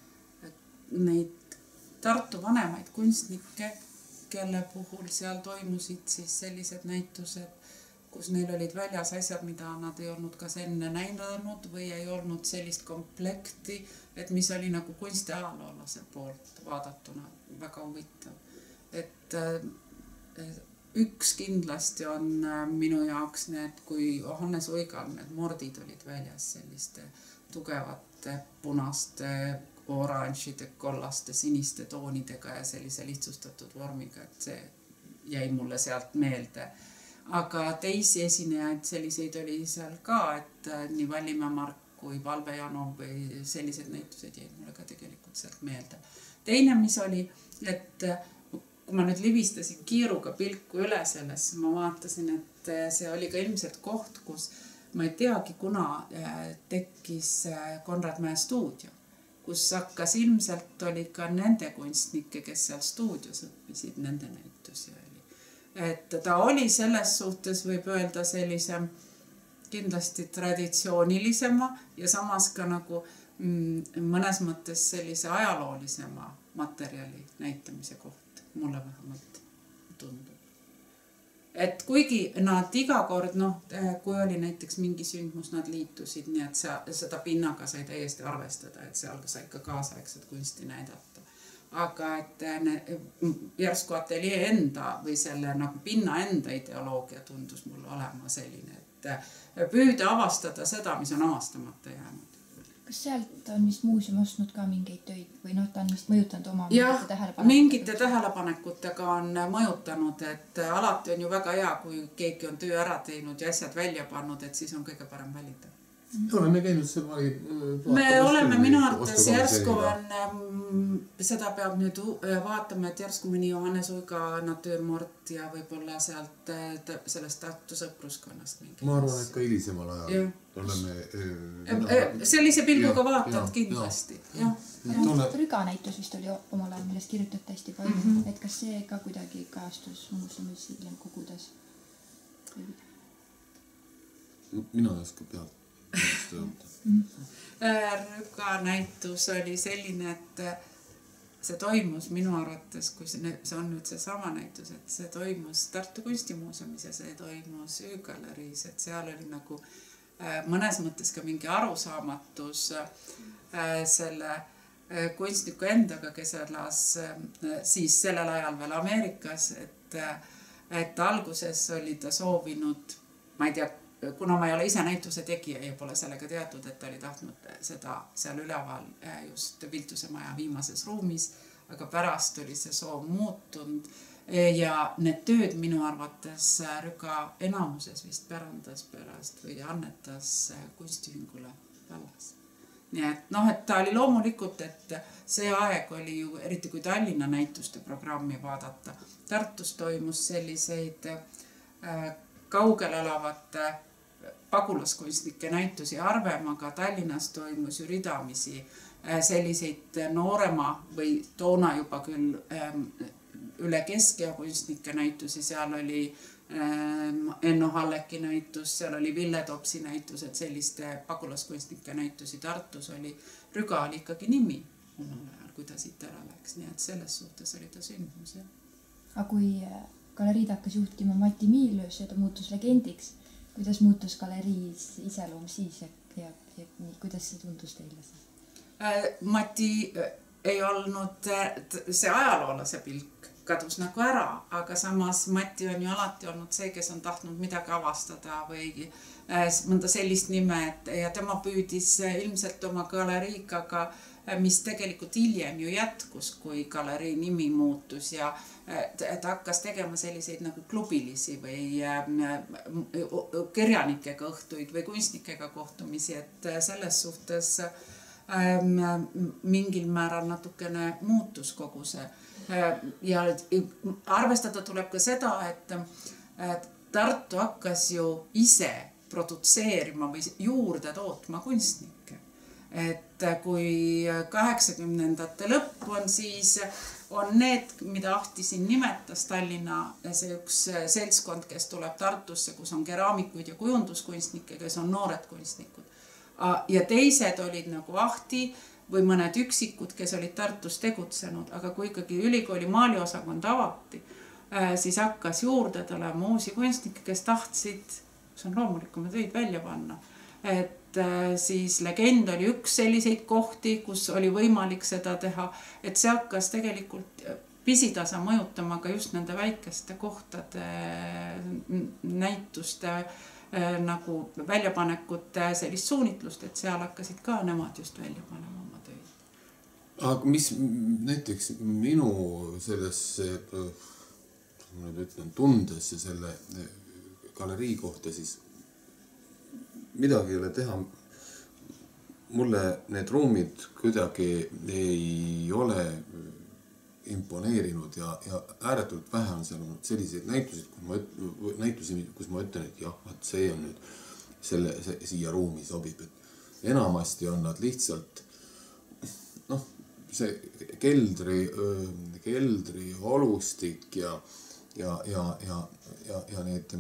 neid Tartu vanemaid kunstnikke, kelle puhul seal toimusid siis sellised näitused, kus neil olid väljas asjad, mida nad ei olnud kas enne näidanud või ei olnud sellist komplekti, et mis oli nagu kunstiajaloolase poolt vaadatuna väga huvitav. Et üks kindlasti on minu jaoks need, kui Hannes Uigal need mordid olid väljas selliste tugevate punaste oranžide, kollaste, siniste toonidega ja sellise lihtsustatud vormiga, et see jäi mulle sealt meelde. Aga teisi esinejaid selliseid oli seal ka, et nii Vallimäe Mark kui Valve Janov või sellised näitused jäid mulle ka tegelikult sealt meelde. Teine, mis oli, et kui ma nüüd livistasin kiiruga pilku üle sellest, ma vaatasin, et see oli ka ilmselt koht, kus ma ei teagi, kuna tekkis Konrad Mäe stuudio, kus hakkas ilmselt oli ka nende kunstnikke, kes seal stuudios õppisid, nende näitusi oli. Et ta oli selles suhtes, võib öelda, sellise kindlasti traditsioonilisema ja samas ka nagu mõnes mõttes sellise ajaloolisema materjali näitamise koht, mulle vähemalt tundub. Et kuigi nad iga kord, kui oli näiteks mingi sündmus, nad liitusid, nii et seda pinnaga sai täiesti arvestada, et seal sai ka kaasaegset kunsti näidata. Aga et järsku ateljee enda või selle nagu pinna enda ideoloogia tundus mulle olema selline, et püüda avastada seda, mis on avastamata jäänud. Kas sealt on vist muuseum ostnud ka mingeid töid või ta on vist mõjutanud oma mingite tähelepanekutega on mõjutanud, et alati on ju väga hea, kui keegi on töö ära teinud ja asjad välja pannud, et siis on kõige parem valida. Oleme käinud seal me oleme minu arvates järsku on, seda peab nüüd vaatama, et järsku mõni Hannes Uiga natüürmort ja võib-olla sealt sellest Tartu sõpruskonnast mingi. Ma arvan, et ka hilisemal ajal oleme sellise pilguga vaatad kindlasti. Rüga näitus vist oli omal ajal, millest kirjutati hästi palju, et kas see ka kuidagi kajastus muuseumis hiljem kogudes? Mina ei oska pealt. Rüga näitus oli selline, et see toimus minu arvates, kui see on nüüd see sama näitus, et see toimus Tartu kunstimuuseumis ja see toimus Ü-galeriis, et seal oli nagu mõnes mõttes ka mingi arusaamatus selle kunstniku endaga, kes elas siis sellel ajal veel Ameerikas, et alguses oli ta soovinud, ma ei tea, kuna ma ei ole ise näituse tegija ja pole sellega teatud, et ta oli tahtnud seda seal üleval just Viltuse maja viimases ruumis, aga pärast oli see soov muutunud ja need tööd minu arvates Rüga enamuses vist pärandas pärast või annetas kunstiühingule Pallas. Nii et et ta oli loomulikult, et see aeg oli ju, eriti kui Tallinna näituste programmi vaadata, Tartus toimus selliseid kaugel elavate pagulaskunstnike näitusi harvem, aga Tallinnas toimus ju ridamisi selliseid noorema või toona juba küll üle Kesk- ja kunstnike näitusi, seal oli Enno Halleki näitus, seal oli Ville Topsi näitus, et selliste pagulaskunstnike näitusi Tartus oli. Rüga oli ikkagi nimi omal ajal, kui ta siit ära läks, nii et selles suhtes oli ta sündmus. Aga kui galeriid hakkas juhtima Mati Miilius ja ta muutus legendiks, kuidas muutus galeriis iseloom siis ja kuidas see tundus teile siis? Mati ei olnud, see ajaloolase pilk kadus nagu ära, aga samas Mati on ju alati olnud see, kes on tahtnud midagi avastada või mõnda sellist nime, ja tema püüdis ilmselt oma galeriigaga, mis tegelikult hiljem ju jätkus, kui galerii nimi muutus ja ta hakkas tegema selliseid nagu klubilisi või kirjanikega õhtuid või kunstnikega kohtumisi, et selles suhtes mingil määral natukene muutus kogu see. Ja arvestada tuleb ka seda, et Tartu hakkas ju ise produtseerima või juurde tootma kunstnikke. Et kui 80-ndate lõpp on, siis on need, mida Ahti siin nimetas, Tallinna see üks seltskond, kes tuleb Tartusse, kus on keraamikuid ja kujunduskunstnikke, kes on noored kunstnikud. Ja teised olid nagu Ahti või mõned üksikud, kes olid Tartus tegutsenud, aga kui ikkagi ülikooli maaliosakond avati, siis hakkas juurde tulema uusi kunstnikke, kes tahtsid, see on loomulikum, et võid välja panna, et siis Legend oli üks selliseid kohti, kus oli võimalik seda teha, et see hakkas tegelikult pisitasa mõjutama ka just nende väikeste kohtade näituste nagu väljapanekute sellist suunitlust, et seal hakkasid ka nemad just välja panema oma töid. Aga mis näiteks minu sellesse, ma nüüd ütlen, tundesse selle galerii kohta, siis midagi ei ole teha. Mulle need ruumid kuidagi ei ole imponeerinud ja ääretult vähe on seal olnud selliseid näitusi, kus ma ütlen, et jah, see on nüüd see siia ruumi sobib. Et enamasti on nad lihtsalt see keldri olustik ja need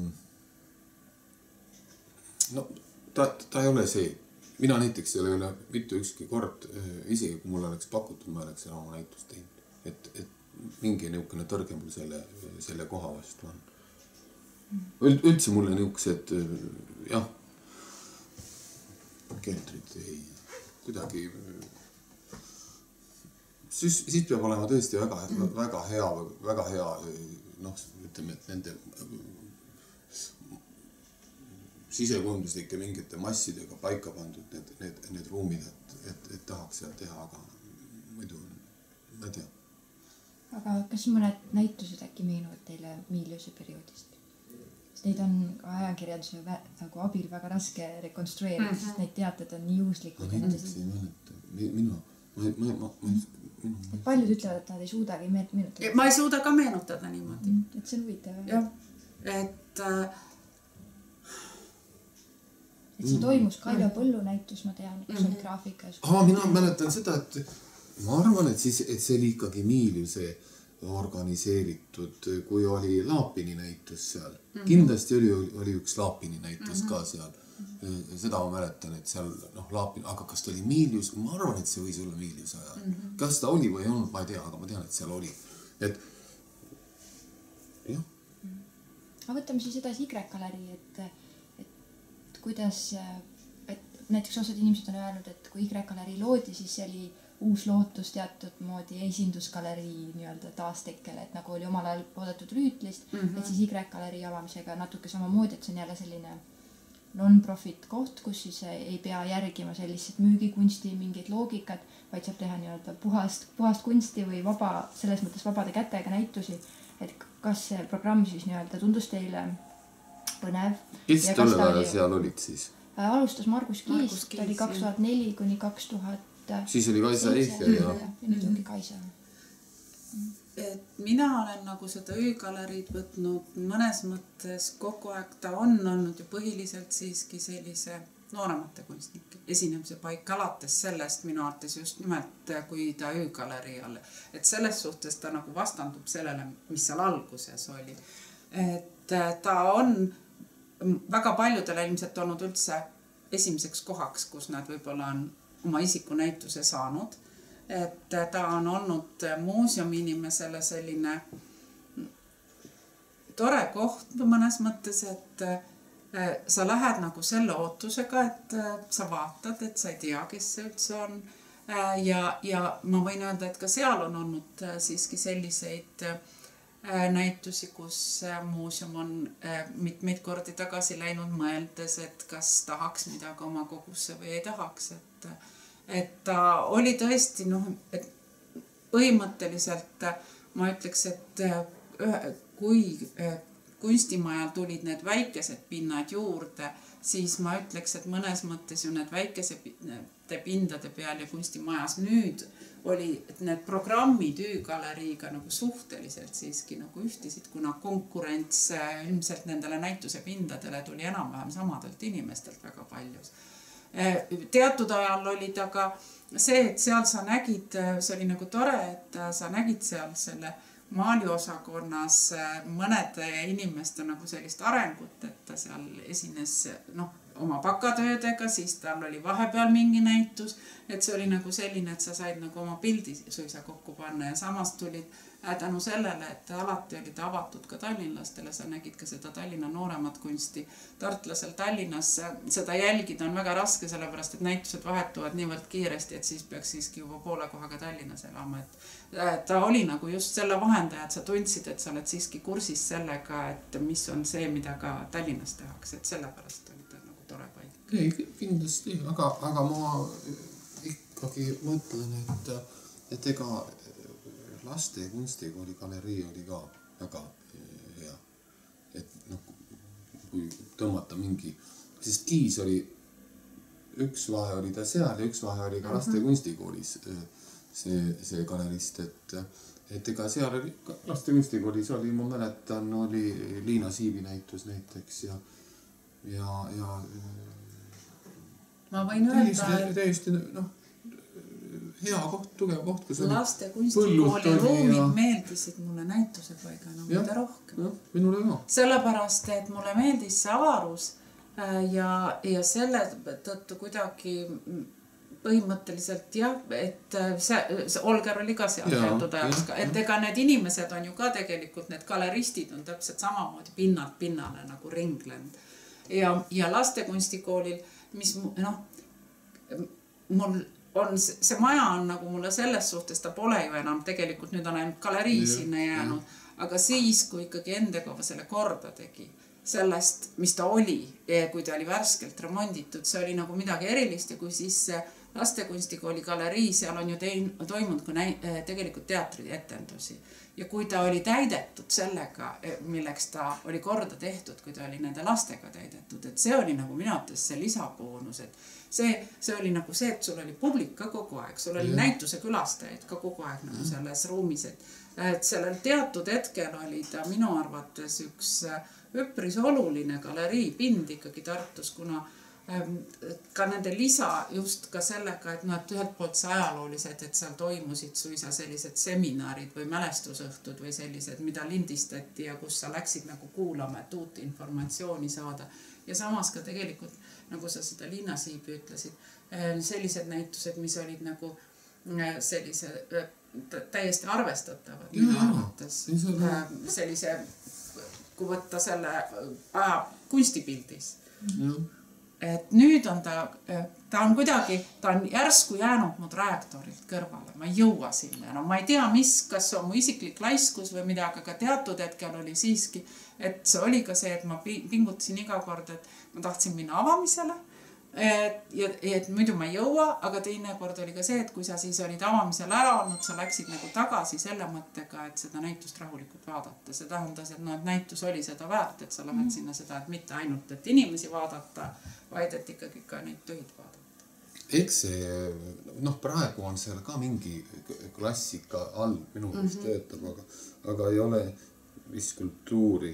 ta ei ole see. Mina näiteks ei ole mitte ükski kord, isegi kui mulle oleks pakutud, ma oleks oma näitust teinud. Et mingi niisugune tõrge mul selle koha vastu on. Üldse mulle niisugused, jah, keldrid ei kuidagi, siis peab olema tõesti väga hea, ütleme, et nende sisekujunduslike mingite massidega paika pandud need ruumid, et tahaks seal teha, aga muidu ma ei tea. Aga kas mõned näitused äkki meenuvad teile Miiliuse perioodist? Neid on ajakirjanduse nagu abil väga raske rekonstrueerida, sest neid teated on nii juhuslikud. Paljud ütlevad, et nad ei suudagi meenutada. Ma ei suuda ka meenutada niimoodi. Et see on huvitav. Jah, et see toimus Kaljo Põllu näitus, ma tean, kus oli graafikas. Mina mäletan seda, et ma arvan, et see oli ikkagi Miiliuse organiseeritud, kui oli Laapini näitus seal. Kindlasti oli üks Laapini näitus ka seal. Seda ma mäletan, et seal Laapini, aga kas ta oli Miilius? Ma arvan, et see võis olla Miiliuse ajal. Kas ta oli või ei olnud, ma ei tea, aga ma tean, et seal oli. Et jah. Aga võtame siis edasi Y-galerii, et kuidas, et näiteks osad inimesed on öelnud, et kui Y-galerii loodi, siis see oli uus lootus teatud moodi esindusgalerii nii-öelda taastekkel, et nagu oli omal ajal oodatud Rüütlist, et siis Y-galerii avamisega natuke samamoodi, et see on jälle selline non-profit koht, kus siis ei pea järgima sellised müügikunsti mingeid loogikat, vaid saab teha nii-öelda puhast kunsti või selles mõttes vabade kätega näitusi, et kas see programm siis nii-öelda tundus teile põnev. Kes tolle ajal seal olid siis? Alustas Margus Kiis, ta oli 2004 kuni 2007. Siis oli Kaisa Eichel ja nüüd ongi Kaisa. Et mina olen nagu seda Y-galeriid võtnud mõnes mõttes kogu aeg, ta on olnud ju põhiliselt siiski sellise nooremate kunstnike esinemise paik alates sellest minu arvates just nimelt, kui ta Ö-galeriale. Et selles suhtes ta nagu vastandub sellele, mis seal alguses oli. Et ta on väga paljudele ilmselt olnud üldse esimeseks kohaks, kus nad võib-olla on oma isikunäituse saanud. Et ta on olnud muuseumi inimesele selline tore koht mõnes mõttes, et sa lähed nagu selle ootusega, et sa vaatad, et sa ei tea, kes see üldse on. Ja ma võin öelda, et ka seal on olnud siiski selliseid näitusi, kus muuseum on mitmeid kordi tagasi läinud mõeldes, et kas tahaks midagi oma kogusse või ei tahaks. Et ta oli tõesti, et põhimõtteliselt ma ütleks, et kui kunstimajal tulid need väikesed pinnad juurde, siis ma ütleks, et mõnes mõttes ju need väikesed pindade peal ja kunstimajas nüüd oli, et need programmid Ö-galeriiga nagu suhteliselt siiski nagu ühtisid, kuna konkurents ilmselt nendele näituse pindadele tuli enam-vähem samadelt inimestelt väga paljus. Teatud ajal oli ta ka see, et seal sa nägid, see oli nagu tore, et sa nägid seal selle maaliosakonnas mõnede inimeste nagu sellist arengut, et ta seal esines oma bakatöödega, siis tal oli vahepeal mingi näitus, et see oli nagu selline, et sa said nagu oma pildi suisa kokku panna ja samas tulid tänu sellele, et alati olid avatud ka tallinlastele, sa nägid ka seda Tallinna nooremat kunsti. Tartlasel Tallinnas seda jälgida on väga raske, sellepärast, et näitused vahetuvad niivõrd kiiresti, et siis peaks siiski juba poole kohaga Tallinnas elama. Et ta oli nagu just selle vahendaja, et sa tundsid, et sa oled siiski kursis sellega, et mis on see, mida ka Tallinnas tehakse, et sellepärast oli ta nagu tore paik. Ei, kindlasti, aga ma ikkagi mõtlen, et ega laste kunstikooli galerii oli ka väga hea. Et kui tõmmata mingi, sest Kiis oli, üks vahe oli ta seal ja üks vahe oli ka laste kunstikoolis see galerist, et ega seal oli, laste kunstikoolis oli, ma mäletan, oli Liina Siibi näitus näiteks ja ma võin öelda, täiesti hea koht, tugev koht, kus laste kunstikooli ruumid meeldisid mulle näituse paigana mida rohkem. Minule ka. Sellepärast, et mulle meeldis see avarus ja selle tõttu kuidagi põhimõtteliselt jah, et see Olger oli ka seal teatud ajaks ka, et ega need inimesed on ju ka tegelikult, need galeristid on täpselt samamoodi pinnalt pinnale nagu ringlenud. Ja laste kunstikoolil, mis mul on, see maja on nagu mulle selles suhtes, ta pole ju enam, tegelikult nüüd on ainult galerii sinna jäänud, aga siis, kui ikkagi Endekova selle korda tegi, sellest, mis ta oli, kui ta oli värskelt remonditud, see oli nagu midagi erilist ja kui siis lastekunstikooli galerii, seal on ju toimunud ka tegelikult teatri etendusi. Ja kui ta oli täidetud sellega, milleks ta oli korda tehtud, kui ta oli nende lastega täidetud, et see oli nagu minu arvates see lisaboonus, et see oli nagu see, et sul oli publik ka kogu aeg, sul oli näituse külastajaid ka kogu aeg nagu selles ruumis, et sellel teatud hetkel oli ta minu arvates üks üpris oluline galerii pind ikkagi Tartus, kuna ka nende lisa just ka sellega, et ühelt poolt see ajaloolised, et seal toimusid suisa sellised seminarid või mälestusõhtud või sellised, mida lindistati ja kus sa läksid nagu kuulama, et uut informatsiooni saada. Ja samas ka tegelikult, nagu sa seda Liina Siibi ütlesid, sellised näitused, mis olid nagu sellise täiesti arvestatavad minu arvates. Sellise, kui võtta selle aja kunstipildis. Et nüüd on ta on kuidagi, ta on järsku jäänud mu trajektoorilt kõrvale, ma ei jõua sinna. Ma ei tea, kas on mu isiklik laiskus või midagi, aga teatud hetkel oli siiski, et see oli ka see, et ma pingutasin iga kord, et ma tahtsin minna avamisele, et muidu ma ei jõua, aga teine kord oli ka see, et kui sa siis olid avamisel ära olnud, sa läksid nagu tagasi selle mõttega, et seda näitust rahulikult vaadata. See tähendas, et näitus oli seda väärt, et sa lähed sinna seda, et mitte ainult, et inimesi vaadata, vaid et ikkagi ka neid töid vaadata. Eks see, praegu on seal ka mingi klassika all minu meelest töötab, aga ei ole vist kultuuri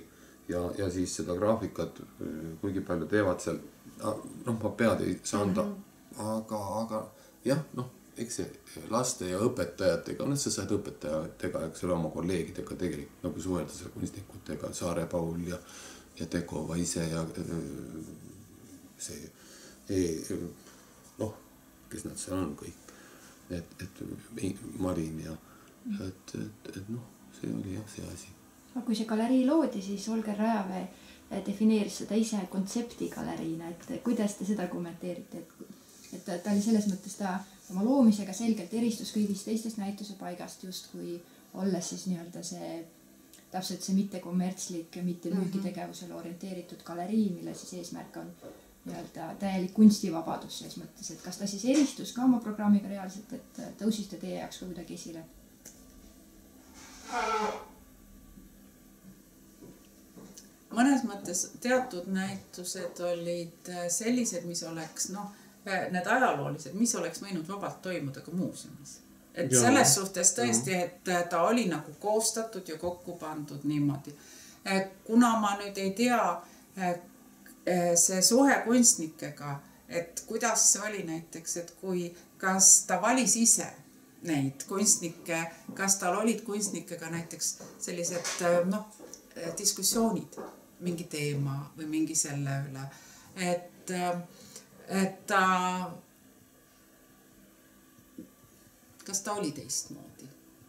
ja siis seda graafikat kuigi palju teevad seal, noh ma pead ei saa anda, aga jah, noh, eks see laste ja õpetajatega, noh sa saad õpetajatega, eks ole, oma kolleegidega tegelikult nagu suhelda selle kunstnikutega, Saare Paul ja Tekova ise ja see, noh, kes nad seal on kõik, et Marin ja et noh, see oli jah see asi. Aga kui see galerii loodi, siis Holger Rajavee defineeris seda ise kontseptigaleeriina, et kuidas te seda kommenteerite, et ta oli selles mõttes ta oma loomisega selgelt eristus kõigist teistest näituse paigast justkui olles siis nii-öelda see täpselt see mittekommertslik, mitte müügitegevusele orienteeritud galerii, mille siis eesmärk on nii-öelda täielik kunstivabadus selles mõttes, et kas ta siis eristus ka oma programmiga reaalselt, et tõusis ta teie jaoks ka kuidagi esile? Mõnes mõttes teatud näitused olid sellised, mis oleks, noh, need ajaloolised, mis oleks võinud vabalt toimuda ka muuseumis. Et selles suhtes tõesti, et ta oli nagu koostatud ja kokku pandud niimoodi. Kuna ma nüüd ei tea see suhe kunstnikega, et kuidas see oli näiteks, et kui, kas ta valis ise neid kunstnikke, kas tal olid kunstnikega näiteks sellised, noh, diskussioonid, mingi teema või mingi selle üle, et ta, kas ta oli teistmoodi?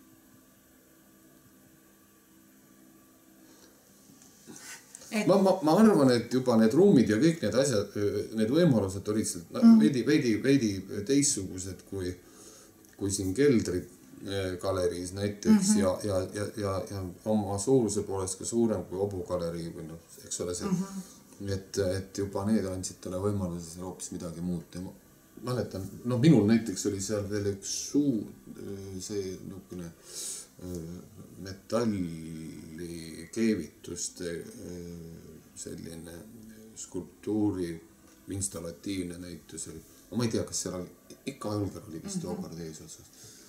Ma arvan, et juba need ruumid ja kõik need asjad, need võimalused olid veidi teistsugused kui siin Keldri galeriis näiteks ja oma suuruse poolest ka suurem kui Obu galerii või noh, eks ole see, et juba need andsid talle võimaluse seal hoopis midagi muud. Mäletan, noh minul näiteks oli seal veel üks see nukene metalli keevituste selline skulptuuri installatiivne näitus. Ma ei tea, kas seal oli, ikka Holger oli vist tookord eesotsas.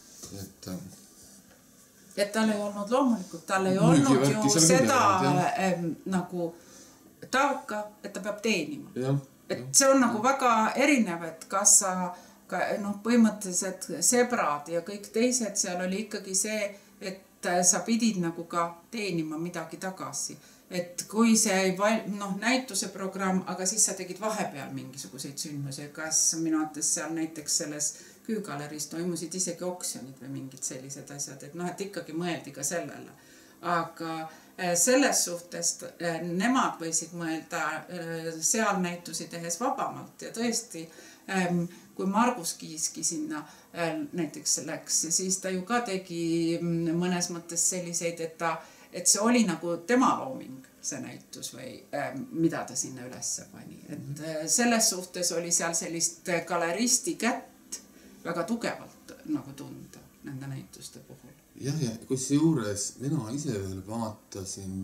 Et tal ei olnud loomulikult, tal ei olnud ju seda nagu taaka, et ta peab teenima. Et see on nagu väga erinev, et kas sa, noh, põhimõtteliselt sebrad ja kõik teised, seal oli ikkagi see, et sa pidid nagu ka teenima midagi tagasi. Et kui see ei noh, näituse programm, aga siis sa tegid vahepeal mingisuguseid sündmusi, kas minu arvates seal näiteks selles Küügaleriis toimusid isegi oksjonid või mingid sellised asjad, et noh, et ikkagi mõeldi ka sellele. Aga selles suhtes nemad võisid mõelda seal näitusi tehes vabamalt ja tõesti, kui Margus Kiiski sinna näiteks läks, siis ta ju ka tegi mõnes mõttes selliseid, et see oli nagu tema looming, see näitus või mida ta sinna ülesse pani. Et selles suhtes oli seal sellist galeristi kätt väga tugevalt nagu tunda nende näituste puhul. Ja kus juures mina ise veel vaatasin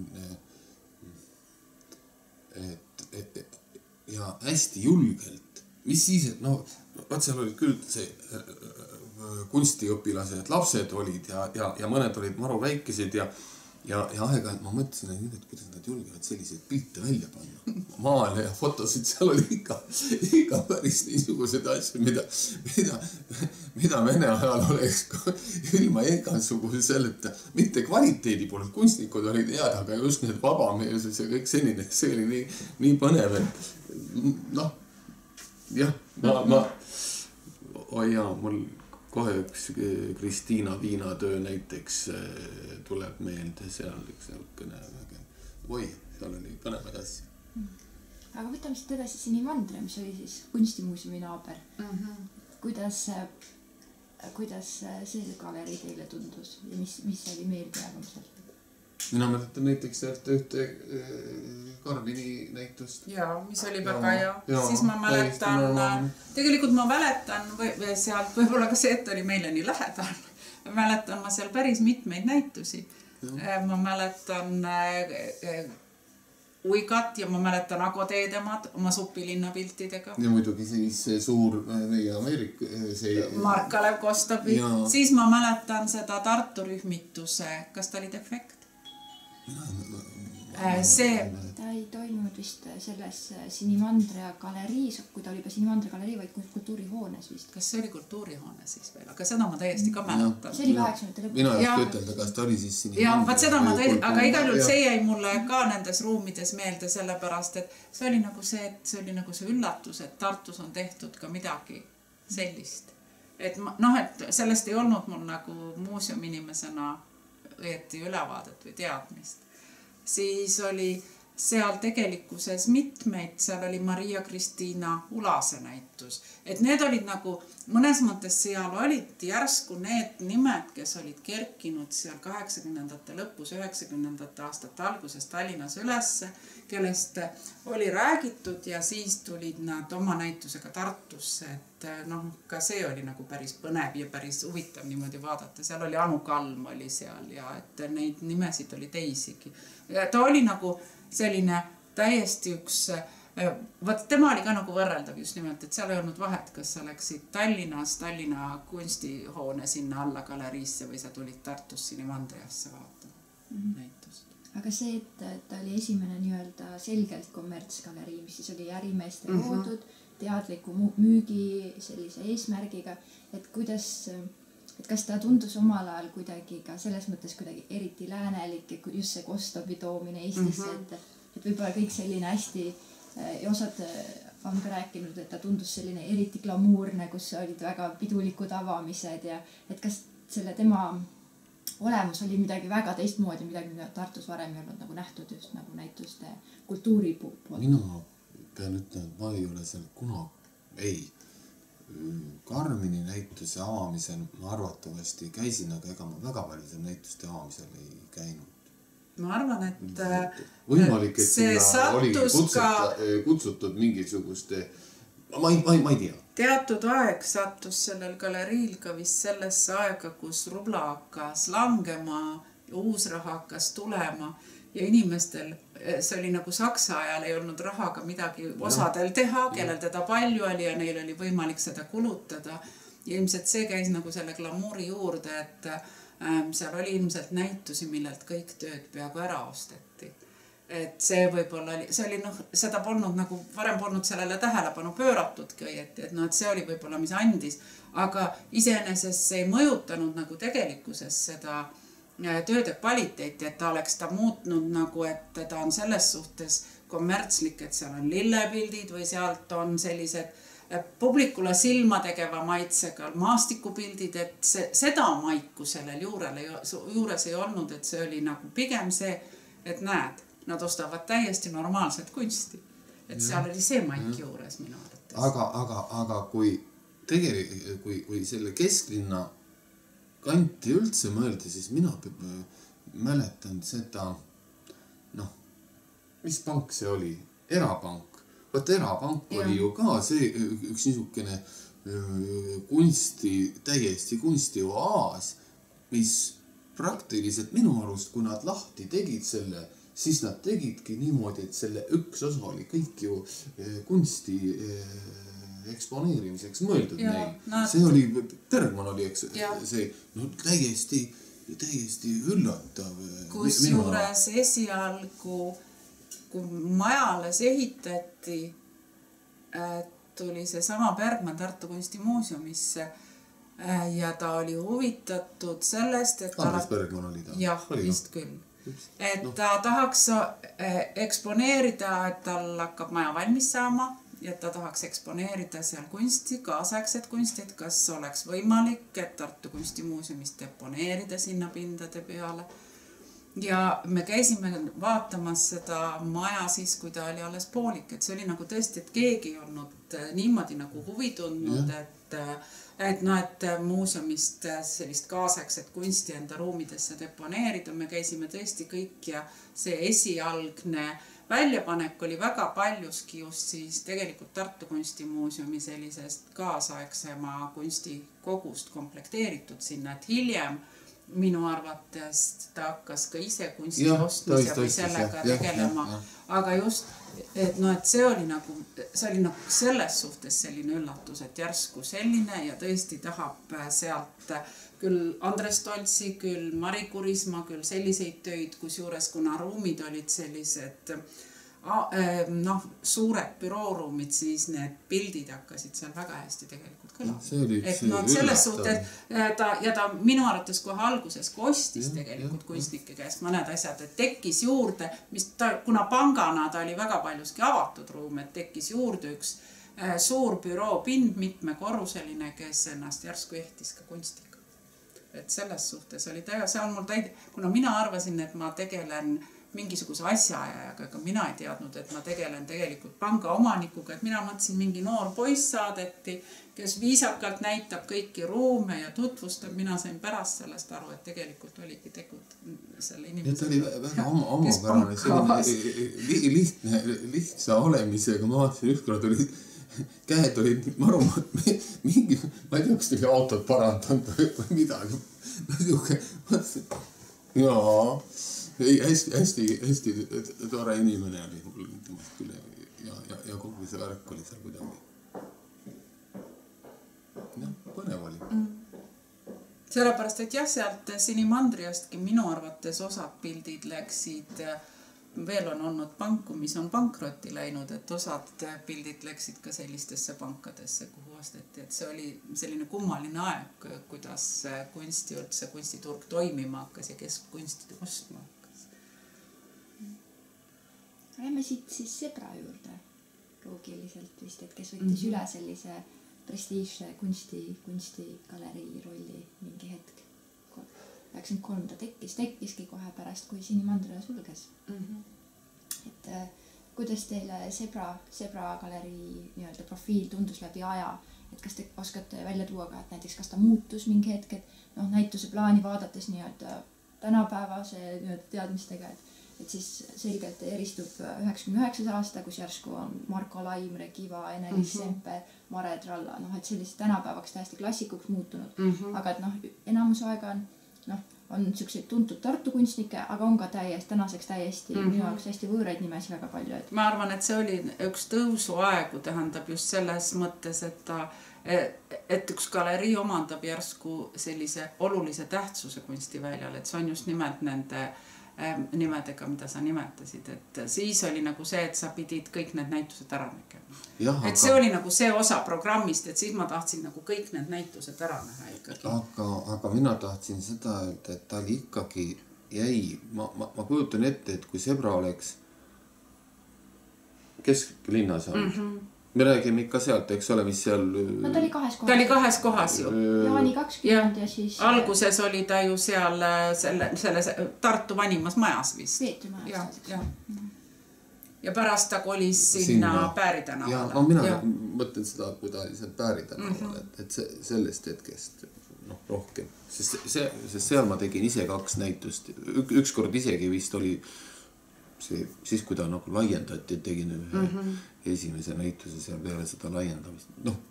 ja hästi julgelt, mis siis, et no, vaat seal oli küll see kunstiõpilased, lapsed olid ja mõned olid maru väikesed ja aeg-ajalt ma mõtlesin, et kuidas nad julgevad selliseid pilte välja panna. Maale ja fotosid, seal oli ikka päris niisugused asjad, mida Vene ajal oleks ilma igasuguse selleta, mitte kvaliteedi poolest, kunstnikud olid head, aga just need vabameelsus ja kõik selline, see oli nii põnev, et noh, jah, mul kohe üks Kristiina Viina töö näiteks tuleb meelde, seal üks õukene, seal oli põnevad asja. Aga võtame siit edasi Sini Mandre, mis oli siis kunstimuuseumi naaber. Kuidas see galerii teile tundus ja mis oli meeldijäävam sealt? Mina mäletan näiteks sealt ühte Karvini näitust. Ja, mis oli väga hea. Siis ma mäletan, tegelikult ma mäletan sealt võib-olla ka see, et oli meile nii lähedal. Mäletan ma seal päris mitmeid näitusi. Ma mäletan Uigat ja ma mäletan Ago Teedemad oma supilinna piltidega. Ja muidugi siis see suur meie Ameerika... Mark-Kalev Kostabi. Siis ma mäletan seda Tartu rühmituse, kas ta oli Defekt? Ta ei toimunud vist selles Sinimandre galeriis, kui ta oli juba Sinimandre galerii, vaid kultuurihoones vist. Kas see oli kultuurihoones siis veel? Aga seda ma täiesti ka mäletan. See oli 80. lõpus. Mina ei ütelda, kas ta oli siis Sinimandre. Ja seda ma täiesti, aga igal juhul see jäi mulle ka nendes ruumides meelde sellepärast, et see oli nagu see üllatus, et Tartus on tehtud ka midagi sellist. Et sellest ei olnud mul nagu muuseuminimesena õieti ülevaadet või teadmist. Siis oli seal tegelikkuses mitmeid, seal oli Maria Kristiina Ulase näitus. Et need olid nagu, mõnes mõttes seal olid järsku need nimed, kes olid kerkinud seal 80ndate lõpus, 90ndate aastate alguses Tallinnas ülesse, kellest oli räägitud ja siis tulid nad oma näitusega Tartusse. Et ka see oli nagu päris põnev ja päris huvitav niimoodi vaadata. Seal oli Anu Kalm oli seal ja et neid nimesid oli teisigi. Ta oli nagu selline täiesti üks, tema oli ka nagu võrreldav just nimelt, et seal ei olnud vahet, kas sa läksid Tallinna kunstihoone sinna alla galeriisse või sa tulid Tartus Sinimandriasse vaatama näitust. Aga see, et ta oli esimene nii-öelda selgelt kommertsgalerii, mis siis oli ärimeeste loodud, teadliku müügi sellise eesmärgiga, et kas ta tundus omal ajal kuidagi ka selles mõttes kuidagi eriti läänelik ja just see Kostopi toomine Eestisse, et võib-olla kõik selline hästi, ja osad on ka rääkinud, et ta tundus selline eriti glamuurne, kus olid väga pidulikud avamised ja et kas selle tema olemus oli midagi väga teistmoodi, midagi Tartus varem ei olnud nagu nähtud just nagu näituste kultuuri poolt. Mina pean ütlema, et ma ei ole seal Karmini näituse avamisel ma arvatavasti käisin, aga ega ma väga palju seal näituste avamisel ei käinud. Ma arvan, et võimalik, et sinna oli kutsutud mingisuguste, ma ei tea. Teatud aeg sattus sellel galeriil ka vist sellesse aega, kus rubla hakkas langema ja uus raha hakkas tulema ja inimestel, see oli nagu Saksa ajal ei olnud rahaga midagi osadel teha, kellel teda palju oli ja neil oli võimalik seda kulutada. Ja ilmselt see käis nagu selle glamuuri juurde, et seal oli ilmselt näitusi, millelt kõik tööd peaaegu ära osteti. Et see võib-olla oli, see oli seda polnud nagu, varem polnud sellele tähelepanu pööratudki õieti, et see oli võib-olla, mis andis, aga iseenesest see ei mõjutanud nagu tegelikkuses seda tööde kvaliteeti, et ta oleks ta muutnud nagu, et ta on selles suhtes kommertslik, et seal on lillepildid või sealt on sellised publikule silma tegeva maitsega maastikupildid, et seda maiku sellel juures ei olnud, et see oli nagu pigem see, et näed, nad ostavad täiesti normaalset kunsti. Et seal oli see maik juures minu arvates. Aga kui selle kesklinna kanti üldse mõelda, siis mina mäletan seda, mis pank see oli? Erapank. Vaat Erapank oli ju ka see üks niisugune täiesti kunstioaas, mis praktiliselt minu arust, kui nad lahti tegid selle, siis nad tegidki niimoodi, et selle üks osa oli kõik ju kunsti eksponeerimiseks mõeldud neil. See oli, Bergman oli see täiesti üllatav. Kus juures esialgu, kui majales ehitati, tuli see sama Bergman Tartu kunstimuuseumisse ja ta oli huvitatud sellest, et Andres Bergman oli ta? Jah, vist küll. Et ta tahaks eksponeerida, et tal hakkab maja valmis saama ja ta tahaks eksponeerida seal kunsti, kaasaegset kunsti, et kas oleks võimalik, et Tartu kunstimuuseumist deponeerida sinna pindade peale. Ja me käisime vaatamas seda maja siis, kui ta oli alles poolik, et see oli nagu tõesti, et keegi ei olnud niimoodi nagu huvi tundnud, et muuseumist sellist kaasaegset kunsti enda ruumidesse deponeerida. Me käisime tõesti kõik ja see esialgne väljapanek oli väga paljuski just siis tegelikult Tartu kunstimuuseumi sellisest kaasaegsema kunstikogust komplekteeritud sinna, et hiljem minu arvates ta hakkas ka ise kunsti ostmise või sellega tegelema. Aga just, et see oli nagu selles suhtes selline üllatus, et järsku selline ja tõesti tahab sealt küll Andres Toltsi, küll Mari Kurisma, küll selliseid töid, kus juures, kuna ruumid olid sellised suured bürooruumid, siis need pildid hakkasid seal väga hästi tegelikult kõlama. See oli üks selles suhtes, ja ta minu arvates kohe alguses kostis tegelikult kunstnike käest mõned asjad, et tekkis juurde, kuna pangana ta oli väga paljuski avatud ruum, et tekkis juurde üks suur büroo pind, mitmekorruseline, kes ennast järsku ehtis ka kunstiga. Et selles suhtes oli ta ja see on mul kuna mina arvasin, et ma tegelen mingisuguse asjaajajaga, aga mina ei teadnud, et ma tegelen tegelikult panga omanikuga, et mina mõtlesin, mingi noor poiss saadeti, kes viisakalt näitab kõiki ruume ja tutvustab. Mina sain pärast sellest aru, et tegelikult oligi tegud selle inimese. Ta oli väga omapärane, lihtsa olemisega. Ma vaatasin ükskord oli, käed olid marumad, mingi, ma ei tea, kas tuli autod parandanud või midagi. Jaa. Hästi tore inimene oli mul temast üle ja kogu see värk oli seal kuidagi. Põnev oli. Sellepärast, et sealt Sinimandriastki minu arvates osad pildid läksid, veel on olnud panku, mis on pankrotti läinud, et osad pildid läksid ka sellistesse pankadesse, kuhu osteti, et see oli selline kummaline aeg, kuidas kunstiturg toimima hakkas ja kes kunsti ostma hakkas. Lähme siit siis Sebra juurde loogiliselt vist, et kes võttis üle sellise prestiižse kunstigalerii rolli mingi hetk. 93 ta tekkiski kohe pärast, kui Sinimandria sulges. Et kuidas teile Sebra galerii nii-öelda profiil tundus läbi aja, et kas te oskate välja tuua ka, et näiteks kas ta muutus mingi hetk, et näituse plaani vaadates nii-öelda tänapäevase teadmistega, et siis selgelt eristub 99 aasta, kus järsku on Marko Laimre, Kiva, Ene-Liis Semper, Mare Tralla, et sellist tänapäevaks täiesti klassikuks muutunud. Aga et enamus aega on niisuguseid tuntud Tartu kunstnikke, aga on ka tänaseks täiesti minu jaoks hästi võõraid nimesi väga palju. Ma arvan, et see oli üks tõusuaegu, tähendab just selles mõttes, et üks galerii omandab järsku sellise olulise tähtsuse kunstiväljal, et see on just nimelt nende nimedega, mida sa nimetasid, et siis oli nagu see, et sa pidid kõik need näitused ära nägema. Et see oli nagu see osa programmist, et siis ma tahtsin nagu kõik need näitused ära näha ikkagi. Aga mina tahtsin seda öelda, et ta oli ikkagi jäi, ma kujutan ette, et kui Sebra oleks kesklinnas olnud, me räägime ikka sealt, eks ole, mis seal... No ta oli kahes kohas. Ta oli kahes kohas ju. Jaani 20 ja siis... Alguses oli ta ju seal selles Tartu vanimas majas vist. Veetu majas. Ja pärast ta kolis sinna Pääri tänavale. Ja mina mõtlen seda, kui ta oli seal Pääri tänavale, et sellest hetkest rohkem. Sest seal ma tegin ise 2 näitust. Ükskord isegi vist oli... siis kui ta nagu laiendati, et tegin ühe esimese näituse seal peale seda laiendamist.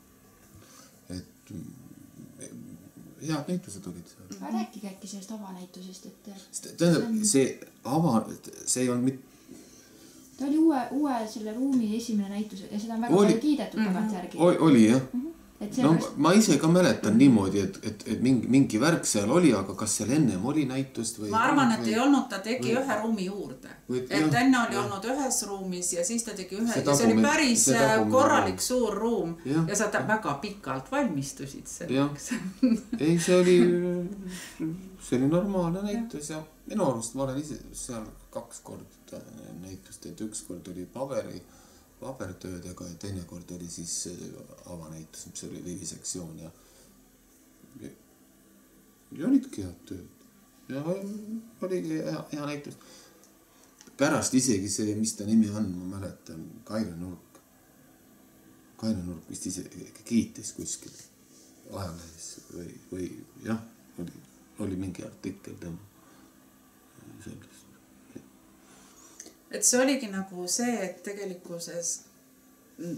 Et head näitused olid seal. Rääkige äkki sellest avanäitusest, et... Tähendab, see ei olnud ta oli uue selle ruumi esimene näitus ja seda on väga palju kiidetud tagantjärgi. Oli jah. Ma ise ka mäletan niimoodi, et mingi värk seal oli, aga kas seal ennem oli näitust või... Ma arvan, et ei olnud, ta tegi ühe ruumi juurde. Et enne oli olnud ühes ruumis ja siis ta tegi ühe ja see oli päris korralik suur ruum ja sa väga pikalt valmistusid selleks. Ei, see oli normaalne näitus ja minu arust ma olen ise seal 2 korda näitust, et üks kord oli pabertöödega ja teine kord oli siis avanäitus, mis oli vivisektsioon ja olidki head tööd ja oligi hea näitus. Pärast isegi see, mis ta nimi on, ma mäletan, Kaire Nurk vist ise kiitis kuskil ajalehes või jah, oli mingi artikkel tema sellest. Et see oligi nagu see, et tegelikkuses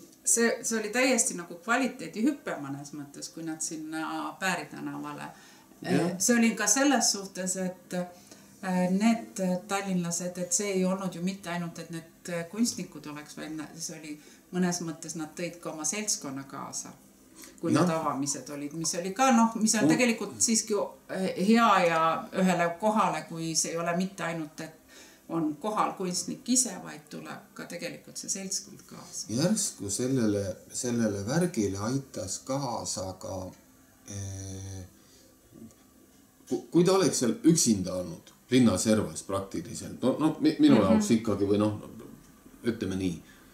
see oli täiesti nagu kvaliteedi hüppe mõnes mõttes, kui nad sinna Pääri tänavale see oli ka selles suhtes, et need tallinlased, et see ei olnud ju mitte ainult, et need kunstnikud oleks, vaid see oli mõnes mõttes nad tõid ka oma seltskonna kaasa, kui need avamised olid, mis oli ka mis on tegelikult siiski hea ja ühele kohale, kui see ei ole mitte ainult, et on kohal kunstnik ise, vaid tuleb ka tegelikult see seltskond kaasa. Järsku sellele värgile aitas kaasa ka kui ta oleks seal üksinda olnud linnaservas praktiliselt, minu jaoks ikkagi või ütleme nii,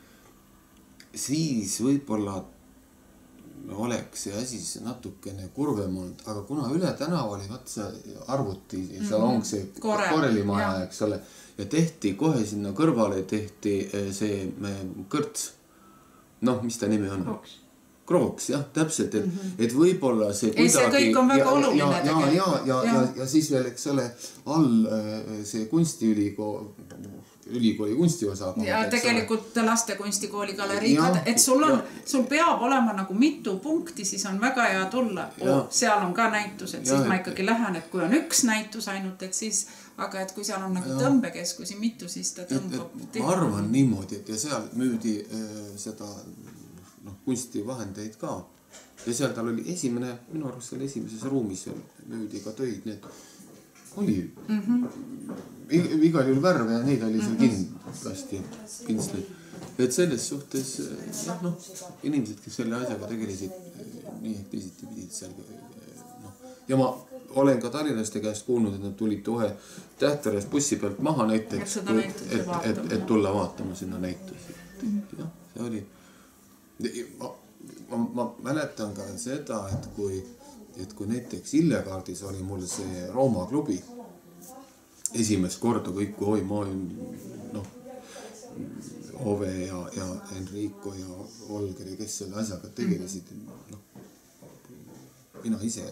siis võib-olla oleks see asi natukene kurvem olnud, aga kuna üle tänava oli vatsa arvuti, seal ongi see korelimaja, eks ole, ja tehti kohe sinna kõrvale tehti see kõrts, mis ta nimi on? Krooks, jah, täpselt, et võib-olla see kuidagi... See kõik on väga oluline tegelikult. Ja siis veel, eks ole, all see ülikooli kunstiosa. Ja tegelikult laste kunstikooli galeriiga, et sul peab olema nagu mitu punkti, siis on väga hea tulla. Seal on ka näitus, et siis ma ikkagi lähen, et kui on üks näitus ainult, et siis... Aga et kui seal on nagu tõmbekeskusi mitu, siis ta tõmbab... Ma arvan niimoodi, et ja seal müüdi seda... kunstivahendeid ka. Ja seal tal oli minu arust seal esimeses ruumis müüdi ka töid, need oli igal juhul värve ja neid oli seal kindlasti. Et selles suhtes, inimesed, kes selle asjaga tegelesid, nii ehk teisiti pidid seal. Ja ma olen ka tallinlaste käest kuulnud, et nad tulid kohe Tähtveres bussi pealt maha näiteks, et tulla vaatama sinna näitusi. Jah, see oli... Ma mäletan ka seda, et kui näiteks Illekaardis oli mul see Rooma klubi esimest korda kõik, kui ma olin Ove ja Enrico ja Olger ja kes selle asjaga tegelesid, mina ise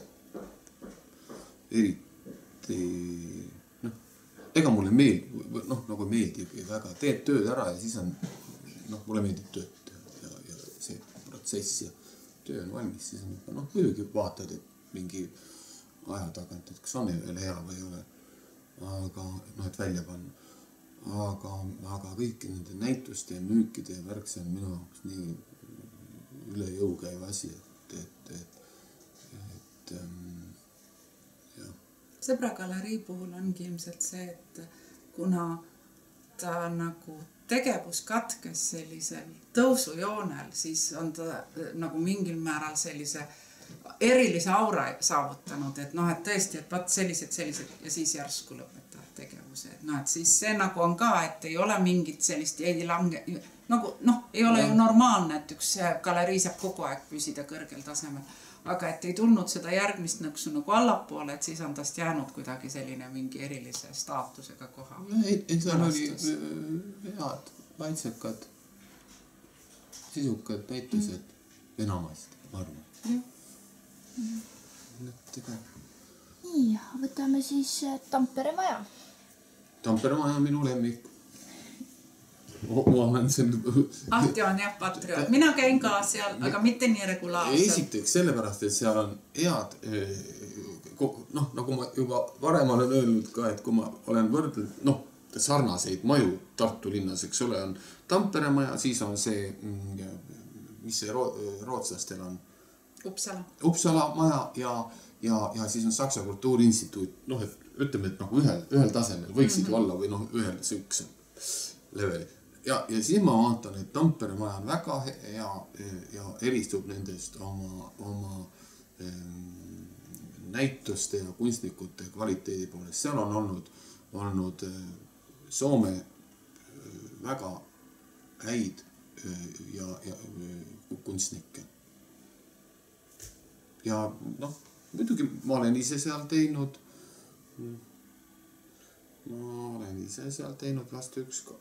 eriti ega mulle meeldib väga, teed tööd ära ja siis on mulle meeldib tööd see protsess ja töö on valmis, siis on muidugi vaatad, et mingi aja tagant, et kas on veel hea või ei ole, aga et välja panna. Aga kõiki nende näituste ja müükide ja värk, see on minu jaoks nii üle jõu käiv asi, et Sõbra galerii puhul ongi ilmselt see, et kuna ta nagu tegevus katkes sellisel tõusujoonel, siis on ta nagu mingil määral sellise erilise aura saavutanud, et et tõesti, et vaat sellised ja siis järsku lõpetavad tegevuse. Et siis see nagu on ka, et ei ole mingit sellist ei lange, ei ole ju normaalne, et üks galerii saab kogu aeg püsida kõrgel tasemel, aga et ei tulnud seda järgmist nõksu nagu allapoole, et siis on tast jäänud kuidagi selline mingi erilise staatusega koha. Ei, seal oli head, maitsekad, sisukad näitused enamasti, ma arvan. Nii, võtame siis Tampere maja. Tampere maja on minu lemmik. Ma olen Ahti on jah patrioot. Mina käin ka seal, aga mitte nii regulaarselt. Esiteks sellepärast, et seal on head, nagu ma juba varem olen öelnud ka, et kui ma olen võrdnud, sarnaseid maju Tartu linnas, eks ole, on Tampere maja, siis on see, mis see rootslastel on? Uppsala maja ja siis on Saksa Kultuuriinstituut, et ütleme, et ühel tasemel võiksid ju olla või ühel sükse leveli. Ja siis ma vaatan, et Tampere maja on väga hea ja eristub nendest oma näituste ja kunstnikute kvaliteedi poolest. Seal on olnud Soome väga häid ja kunstnikke. Ja muidugi ma olen ise seal teinud vast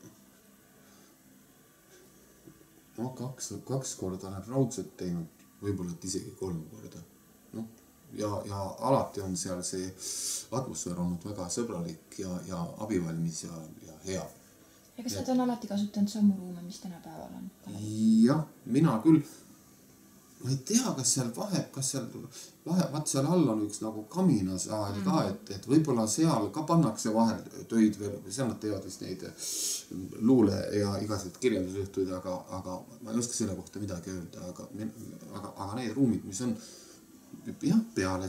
kaks korda olen raudselt teinud, võib-olla isegi 3 korda. Ja alati on seal see atmosfäär olnud väga sõbralik ja abivalmis ja hea. Ja kas nad on alati kasutanud samu ruume, mis tänapäeval on? Jah, mina küll. ma ei tea, kas seal vaat seal all on üks nagu kaminasaal ka, et võib-olla seal ka pannakse vahel töid veel, seal nad teevad vist neid luule ja igasugused kirjandusjuhtuid, aga ma ei oska selle kohta midagi öelda, aga need ruumid, mis on jah, peale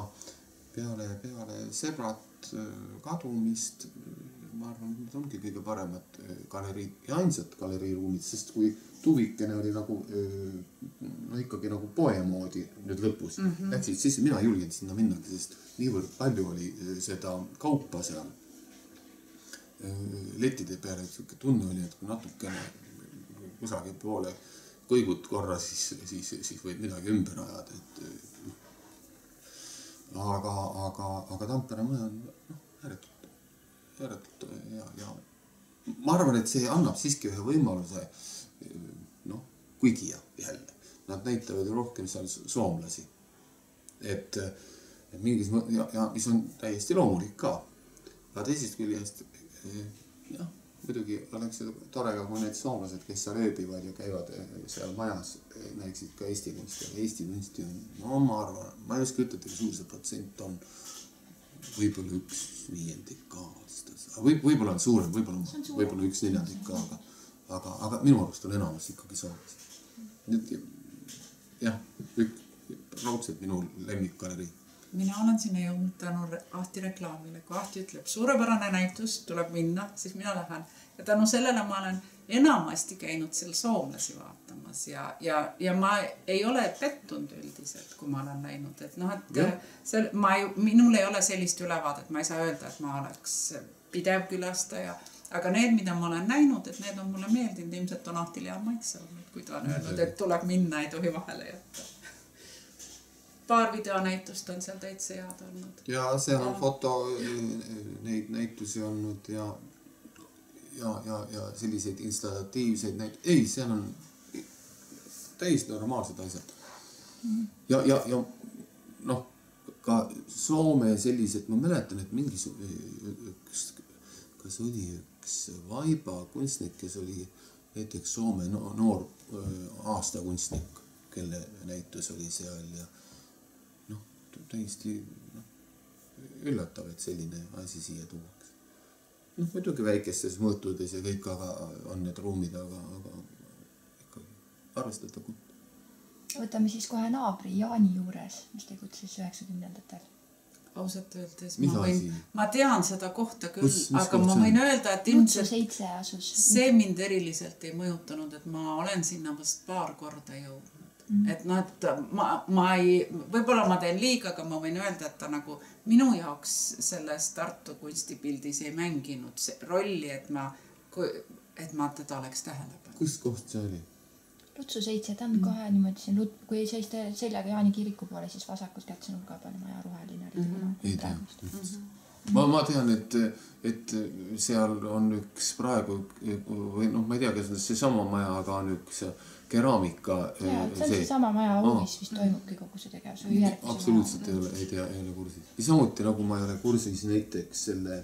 Sebrat kadumist, ma arvan, need ongi kõige paremad galeriid ja ainsad galeriiruumid, sest kui tuvikene oli nagu, no ikkagi nagu poe moodi nüüd lõpus, läksid siis mina ei julgenud sinna minnagi, sest niivõrd palju oli seda kaupa seal letide peale, et tunne oli, et kui natukene kusagil poole kõigud korra, siis võib midagi ümber ajada, et aga Tampere maja on ääretult ja ma arvan, et see annab siiski ühe võimaluse kuigi jälle. Nad näitavad ju rohkem seal soomlasi. Et mingis ja mis on täiesti loomulik ka. Aga teisest küljest jah, muidugi oleks tore, kui need soomlased, kes seal ööbivad ja käivad seal majas, näeksid ka Eesti kunsti. Eesti kunsti on, no ma arvan, ma ei oska ütelda, kui suur see protsent on. Võib-olla 1/5 aastas. Võib-olla on suurem, võib-olla 1/4 ka, aga minu arust on enamus ikkagi soomlased. Jah, raudselt minu lemmikgalerii. Mina olen sinna jõudnud tänu Ahti reklaamile. Kui Ahti ütleb, suurepärane näitus, tuleb minna, siis mina lähen. Ja tänu sellele ma olen enamasti käinud seal soomlasi vaatamas ja ma ei ole pettunud üldiselt, kui ma olen näinud. Et minul ei ole sellist ülevaadet, ma ei saa öelda, et ma oleks pidev külastaja. Aga need, mida ma olen näinud, et need on mulle meeldinud, ilmselt on Ahtil hea maitse olnud, kui ta on öelnud, et tuleb minna, ei tohi vahele jätta. Paar videonäitust on seal täitsa head olnud. Ja seal on foto neid näitusi olnud ja selliseid installatiivseid näitusi. Ei, seal on täis normaalsed asjad. Ja noh, ka Soome sellised, ma mäletan, et kas oli üks Vaiba kunstnik, kes oli näiteks Soome noor aastakunstnik, kelle näitus oli seal ja täiesti üllatav, et selline asi siia tuuaks. Muidugi väikestes mõõtudes ja kõik, aga on need ruumid, aga ikkagi arvestatav. Võtame siis kohe naabri Jaani juures, mis tegutses 90-ndatel. Ausalt öeldes ma tean seda kohta küll, aga ma võin öelda, et ilmselt see mind eriliselt ei mõjutanud, et ma olen sinna vast paar korda jõudnud. Et võib-olla ma teen liiga, aga ma võin öelda, et ta nagu minu jaoks selles Tartu kunstipildis ei mänginud rolli, et ma teda oleks tähele pannud. Kus koht see oli? Lutsu 7, ta on kohe niimoodi siin, kui seiste seljaga Jaani kiriku poole, siis vasakust kätse nurga peal maja roheline oli. Ma tean, et seal on üks praegu, või ma ei tea, kas see sama maja, aga on üks keraamika. See on see sama maja hoovis, mis toimubki kogu see tegevus. Absoluutselt ei ole kursis. Ja samuti nagu ma ei ole kursis näiteks selle,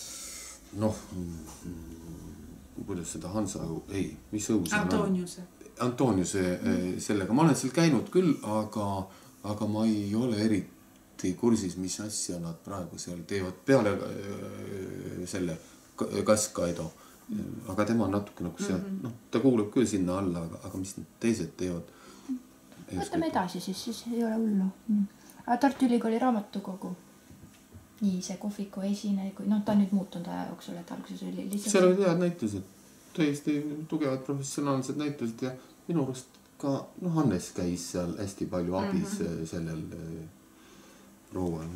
kuidas seda Hansa, mis õu see on? Antoniuse sellega. Ma olen seal käinud küll, aga ma ei ole eriti kursis, mis asja nad praegu seal teevad peale selle Kaskaido. Aga tema on natuke nagu seal, ta kuulub küll sinna alla, aga mis need teised teevad? Võtame edasi, siis ei ole hullu. Tartu Ülikooli raamatukogu. Nii, see kohviku esine, ta on nüüd muutunud aja jooksul, et alguses oli lihtsalt... Seal olid head näitused. Täiesti tugevad professionaalsed näitused ja minu arust ka Hannes käis seal hästi palju abis sellel proual.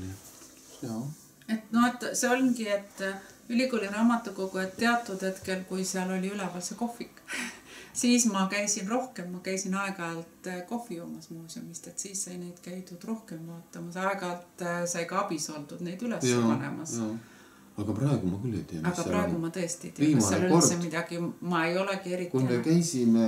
Et see ongi, et ülikooli raamatukogu, et teatud hetkel, kui seal oli üleval see kohvik, siis ma käisin rohkem, ma käisin aeg-ajalt kohvi joomas muuseumist, et siis sai neid käidud rohkem vaatamas, aeg-ajalt sai ka abis oldud neid üles panemas. Aga praegu ma küll ei tea. Aga praegu ma tõesti ei tea, kas seal üldse midagi, ma ei olegi eriti. Kui me käisime,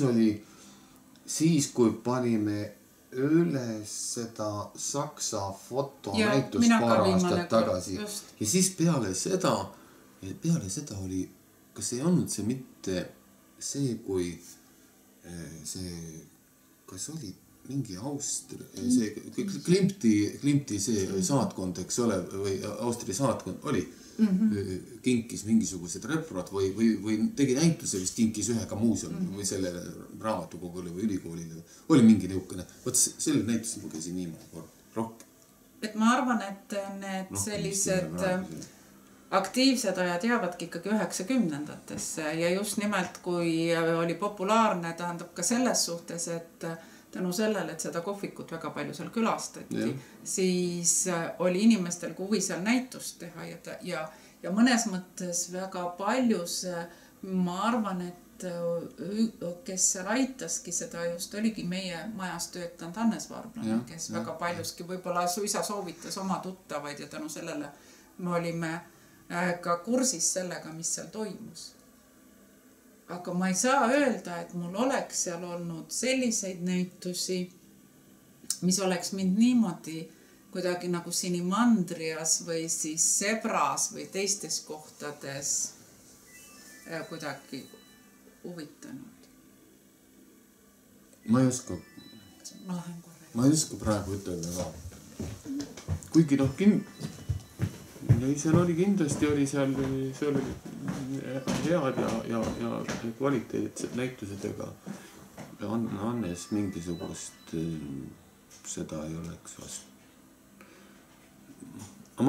siis kui panime üles seda Saksa fotonäitust paar aastat tagasi. Ja siis peale seda oli, kas ei olnud see mitte see, kui see, kas oli mingi Austria, see Klimti see saatkond, eks ole, või Austria saatkond oli, kinkis mingisugused reprod või tegi näituse, vist kinkis ühe ka muuseum või sellele raamatukogule või ülikoolile. Oli mingi niukene, võt selle näituse ma käisin niimoodi rohkem. Et ma arvan, et need sellised aktiivsed ajad jäävadki ikkagi 90-ndatesse ja just nimelt, kui oli populaarne, tähendab ka selles suhtes, et tänu sellele, et seda kohvikut väga palju seal külastati, siis oli inimestel huvi seal näitust teha ja mõnes mõttes väga paljus, ma arvan, et kes seal aitaski seda just oligi meie majas töötanud Hannes Varblane, kes väga paljuski võib-olla suisa soovitas oma tuttavaid ja tänu sellele me olime ka kursis sellega, mis seal toimus. Aga ma ei saa öelda, et mul oleks seal olnud selliseid näitusi, mis oleks mind niimoodi kuidagi nagu Sinimandrias või siis Sebras või teistes kohtades kuidagi huvitanud. Ma ei oska. Ma ei oska praegu ütelda ka. Kuigi seal oli kindlasti seal oli head ja kvaliteetsed näitused, ega Hannes mingisugust seda ei oleks vastu. Ma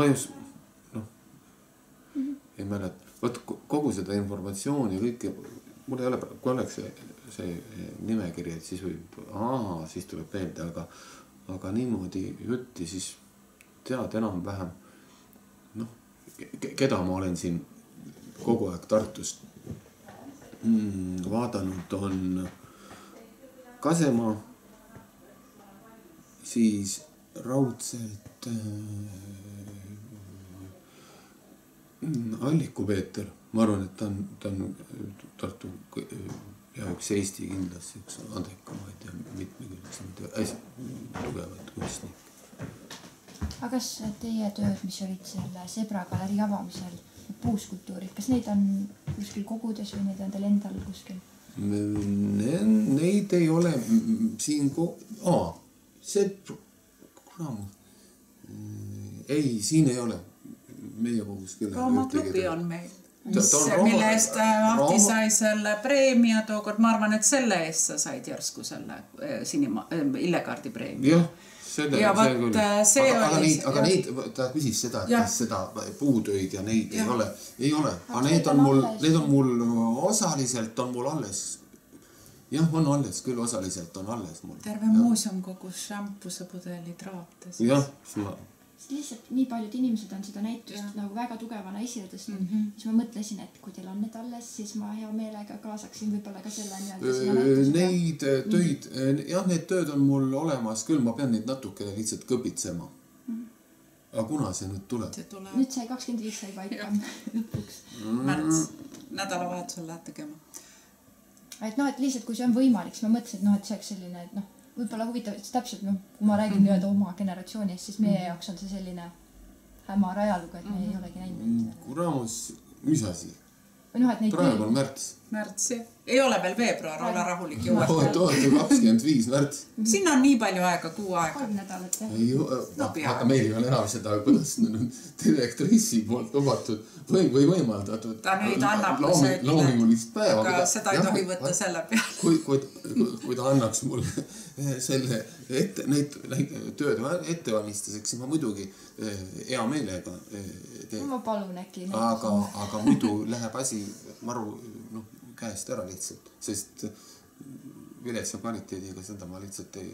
ei mäleta. Võt kogu seda informatsiooni kõike, mul ei ole, kui oleks see nimekiri, et siis siis tuleb meelde, aga niimoodi jutti, siis tead enam-vähem, keda ma olen siin kogu aeg Tartust vaadanud, on Kasemaa, siis raudselt Alliku Peeter, ma arvan, et ta on Tartu ja üks Eesti kindlasti, üks andekamaid ja mitmekülgsemaid ja hästi tugevad kunstnik. Aga kas teie tööd, mis olid selle Sebra galerii avamisel, puuskultuurid, kas neid on kuskil kogudes või neid on teil endal kuskil? Neid ei ole siin see ei, siin ei ole meie kogus küll. Roomaklubi on meil, mille eest Ahti sai selle preemia tookord. Ma arvan, et selle eest sa said järsku selle Illegaardi preemia. Ja võt see oli... Aga neid, ta küsis seda, et seda puutöid ja neid ei ole. Aga need on mul osaliselt on mul alles. Jah, on alles, küll osaliselt on alles mul. Terve muuseum kogus šampusepudeli traaptes. Jah, lihtsalt nii paljud inimesed on seda näitust nagu väga tugevana esile tõstnud. Siis ma mõtlesin, et kui teil on need alles, siis ma hea meelega kaasaksin võib-olla ka selle neid töid, need tööd on mul olemas küll, ma pean neid natukene lihtsalt kõpitsema. Aga kuna see nüüd tuleb? Nüüd sai 25 sai paika lõpuks. Märts, nädalavahetusel lähed tegema. Et lihtsalt kui see on võimalik, siis ma mõtlesin, et see oleks selline, et võib-olla huvitav, et täpselt, kui ma räägin nii-öelda oma generatsiooni eest, siis meie jaoks on see selline hämar ajalugu, et me ei olegi näinud. Kuramus, mis asi? Praegu on märts. Märts, ei ole veel veebruar, ole rahulik jõuad. 25 märts. Siin on nii palju aega, 6 aega. 3 nädalat, Aga meil ei ole enam seda, kuidas direktorissi poolt lubatud või võimaldatud. Ta nüüd annab loomingulist päeva. Aga seda ei tohi võtta selle peale. Kui ta annaks mulle selle neid tööd ettevalmistuseks, siis ma muidugi hea meelega ma palun äkki. Aga muidu läheb asi maru käest ära lihtsalt, sest viletsa kvaliteediga seda ma lihtsalt ei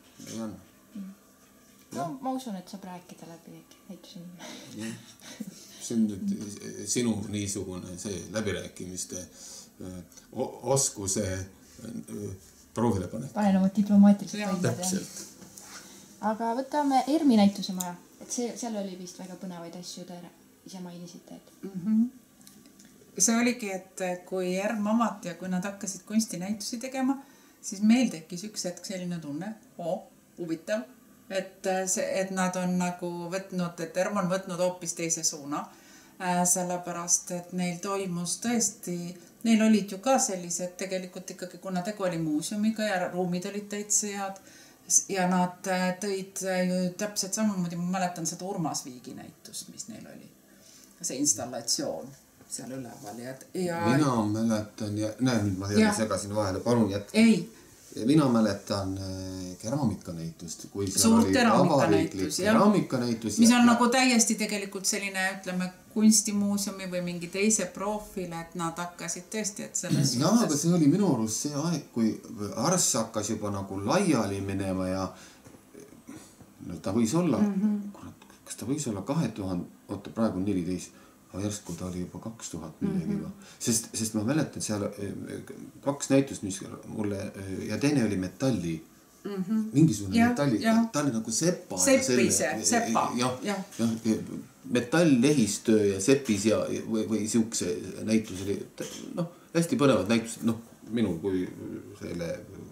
anna. Ma usun, et saab rääkida läbi näitusin. See on nüüd sinu niisugune see läbirääkimiste oskuse proovile panek. Panen oma diplomaatilised täpselt. Aga võtame ERMi näituse maja, et seal oli vist väga põnevaid asju, te ise mainisite. See oligi, et kui ERM avati ja kui nad hakkasid kunstinäitusi tegema, siis meil tekkis üks hetk selline tunne, huvitav, et nad on nagu võtnud, et ERM on võtnud hoopis teise suuna, sellepärast, et neil toimus tõesti, neil olid ju ka sellised tegelikult ikkagi, kuna tegu oli muuseumiga ja ruumid olid täitsa head, ja nad tõid ju täpselt samamoodi, ma mäletan seda Urmas Viigi näitust, mis neil oli. See installatsioon seal üleval. Mina mäletan, nüüd ma segasin vahele, palun jätka. Ei. Mina mäletan keraamikanäitust, kui seal suurt oli avariiklik keramikanäitus. Mis on nagu täiesti tegelikult selline, ütleme, kunstimuuseumi või mingi teise proofile, et nad hakkasid tõesti, et selles suhtes... Aga see oli minu arust see aeg, kui Ars hakkas juba nagu laiali minema ja no ta võis olla, kas ta võis olla 2000, praegu on 14, aga järsku ta oli juba 2000 midagi. Sest ma mäletan seal 2 näitust, mis mulle, ja teine oli metalli. Mingisugune metalli, ta oli nagu sepa. Sepa. Metall-lehistöö ja sepis või siukse näitus oli, hästi põnevad näitused, minul kui selle,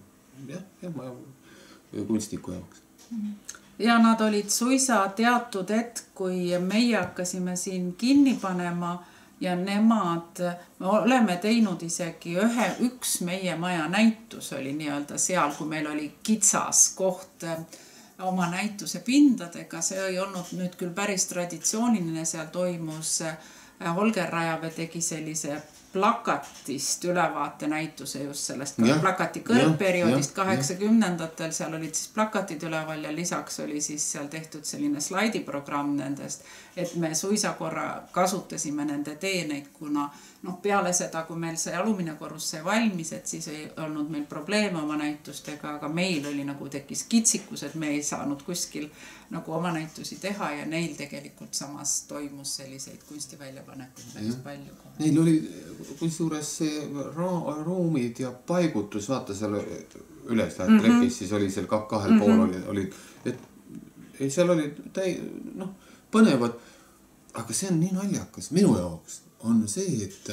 kunstniku jaoks. Ja nad olid suisa teatud hetk, kui meie hakkasime siin kinni panema ja nemad, me oleme teinud isegi üks meie maja näitus oli nii-öelda seal, kui meil oli kitsas koht oma näituse pindadega. See ei olnud nüüd küll päris traditsiooniline, seal toimus Holger Rajavee tegi sellise plakatist ülevaate näituse just sellest plakati kõrgperioodist 80-ndatel, seal olid siis plakatid üleval ja lisaks oli siis seal tehtud selline slaidiprogramm nendest, et me suisa korra kasutasime nende teeneid, kuna peale seda, kui meil see alumine korrus sai valmis, et siis ei olnud meil probleeme oma näitustega, aga meil oli nagu tekkis kitsikus, et me ei saanud kuskil nagu oma näitusi teha ja neil tegelikult samas toimus selliseid kunstiväljapanekuid päris palju. Neil oli kusjuures ruumid ja paigutus, vaata seal üles lähed trepis, siis oli seal kahel pool oli, et seal oli põnevad, aga see on nii naljakas minu jaoks on see, et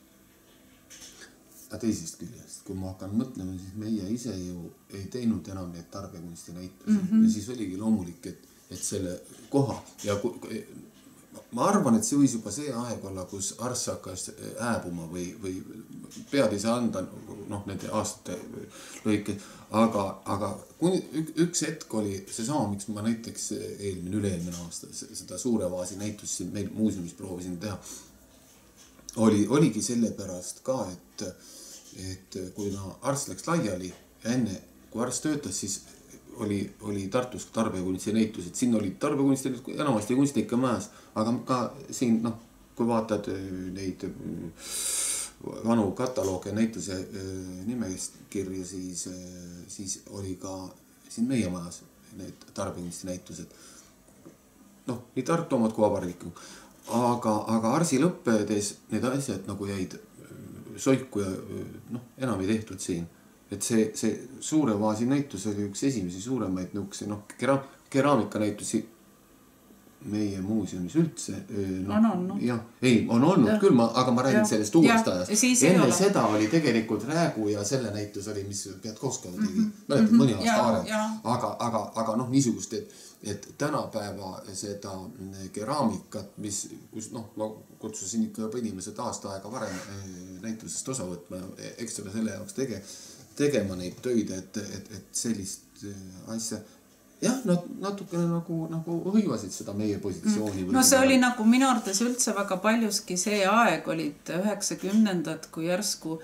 teisest küljest, kui ma hakkan mõtlema, siis meie ise ju ei teinud enam neid tarbekunsti näitusi ja siis oligi loomulik, et selle koha ja ma arvan, et see võis juba see aeg olla, kus Ars hakkas hääbuma või pead ei saa anda nende aastate lõike, aga üks hetk oli see sama, miks ma näiteks üle-eelmine aasta seda suure vaasi näitust siin meil muuseumis proovisin teha, oligi selle pärast ka, et kui Ars läks laiali ja enne, kui Ars töötas, siis oli Tartus tarbekunsti näitus, et siin olid tarbekunsti enamasti kunstnike mäes, aga ka siin, kui vaatad neid vanu kataloogia näituse nimekirja, siis oli ka siin meie majas need tarbekunsti näitused. Nii Tartu omad kui vabariikliku. Aga Arsi lõppedes need asjad nagu jäid soiku ja enam ei tehtud siin. Et see suure vaasi näitus oli üks esimesi suuremaid keraamika näitusi meie muuseumis üldse. On olnud küll, aga ma räägin sellest uuest ajast. Enne seda oli tegelikult Räägu ja selle näitus oli, mis Piatkovskaja tegi. Mäletad mõni aasta varem. Aga niisugust, et tänapäeva seda keraamikat, kus ma kutsusin ikka juba inimesed aasta aega varem näitusest osa võtma ja ekstra selle jaoks tegema neid töid, et sellist asja natukene nagu hõivasid seda meie positsiooni. See oli nagu minu arvates üldse väga paljuski see aeg olid 90-ndad, kui järsku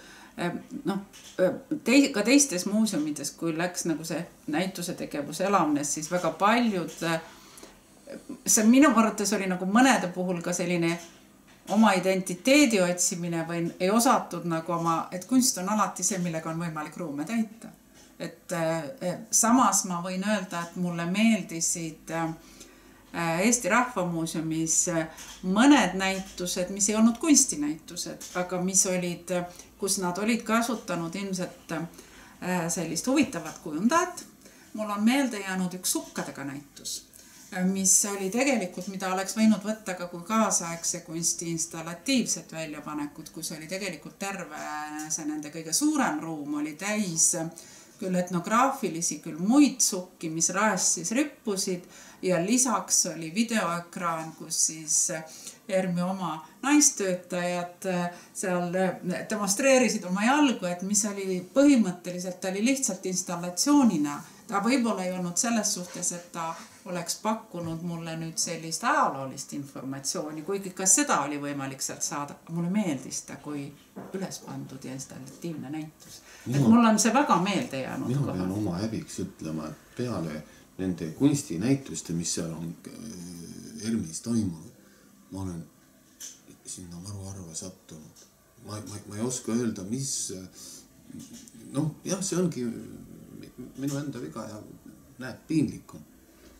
ka teistes muuseumides, kui läks nagu see näituse tegevus elavnes, siis väga paljud, see minu arvates oli nagu mõnede puhul ka selline oma identiteedi otsimine või ei osatud nagu et kunst on alati see, millega on võimalik ruume täita. Et samas ma võin öelda, et mulle meeldisid Eesti Rahvamuuseumis mõned näitused, mis ei olnud kunstinäitused, aga mis olid, kus nad olid kasutanud ilmselt sellist huvitavat kujundajat. Mul on meelde jäänud üks sukkadega näitus, mis oli tegelikult, mida oleks võinud võtta ka kui kaasaegse kunsti installatiivset väljapanekut, kus oli tegelikult terve see nende kõige suurem ruum oli täis küll etnograafilisi, küll muid sukki, mis raest siis rippusid ja lisaks oli videoekraan, kus siis ERMi oma naistöötajad seal demonstreerisid oma jalgu, et mis oli põhimõtteliselt, ta oli lihtsalt installatsioonina. ta võib-olla ei olnud selles suhtes, et ta oleks pakkunud mulle nüüd sellist ajaloolist informatsiooni, kuigi ka seda oli võimalik sealt saada. Mulle meeldis ta kui üles pandud ja installatiivne näitus. Et mul on see väga meelde jäänud. Mina pean oma häbiks ütlema, et peale nende kunstinäituste, mis seal on ERM-is toimunud, ma olen sinna maru arva sattunud. Ma ei oska öelda, mis... Noh, jah, see ongi minu enda viga ja näed, piinlik on.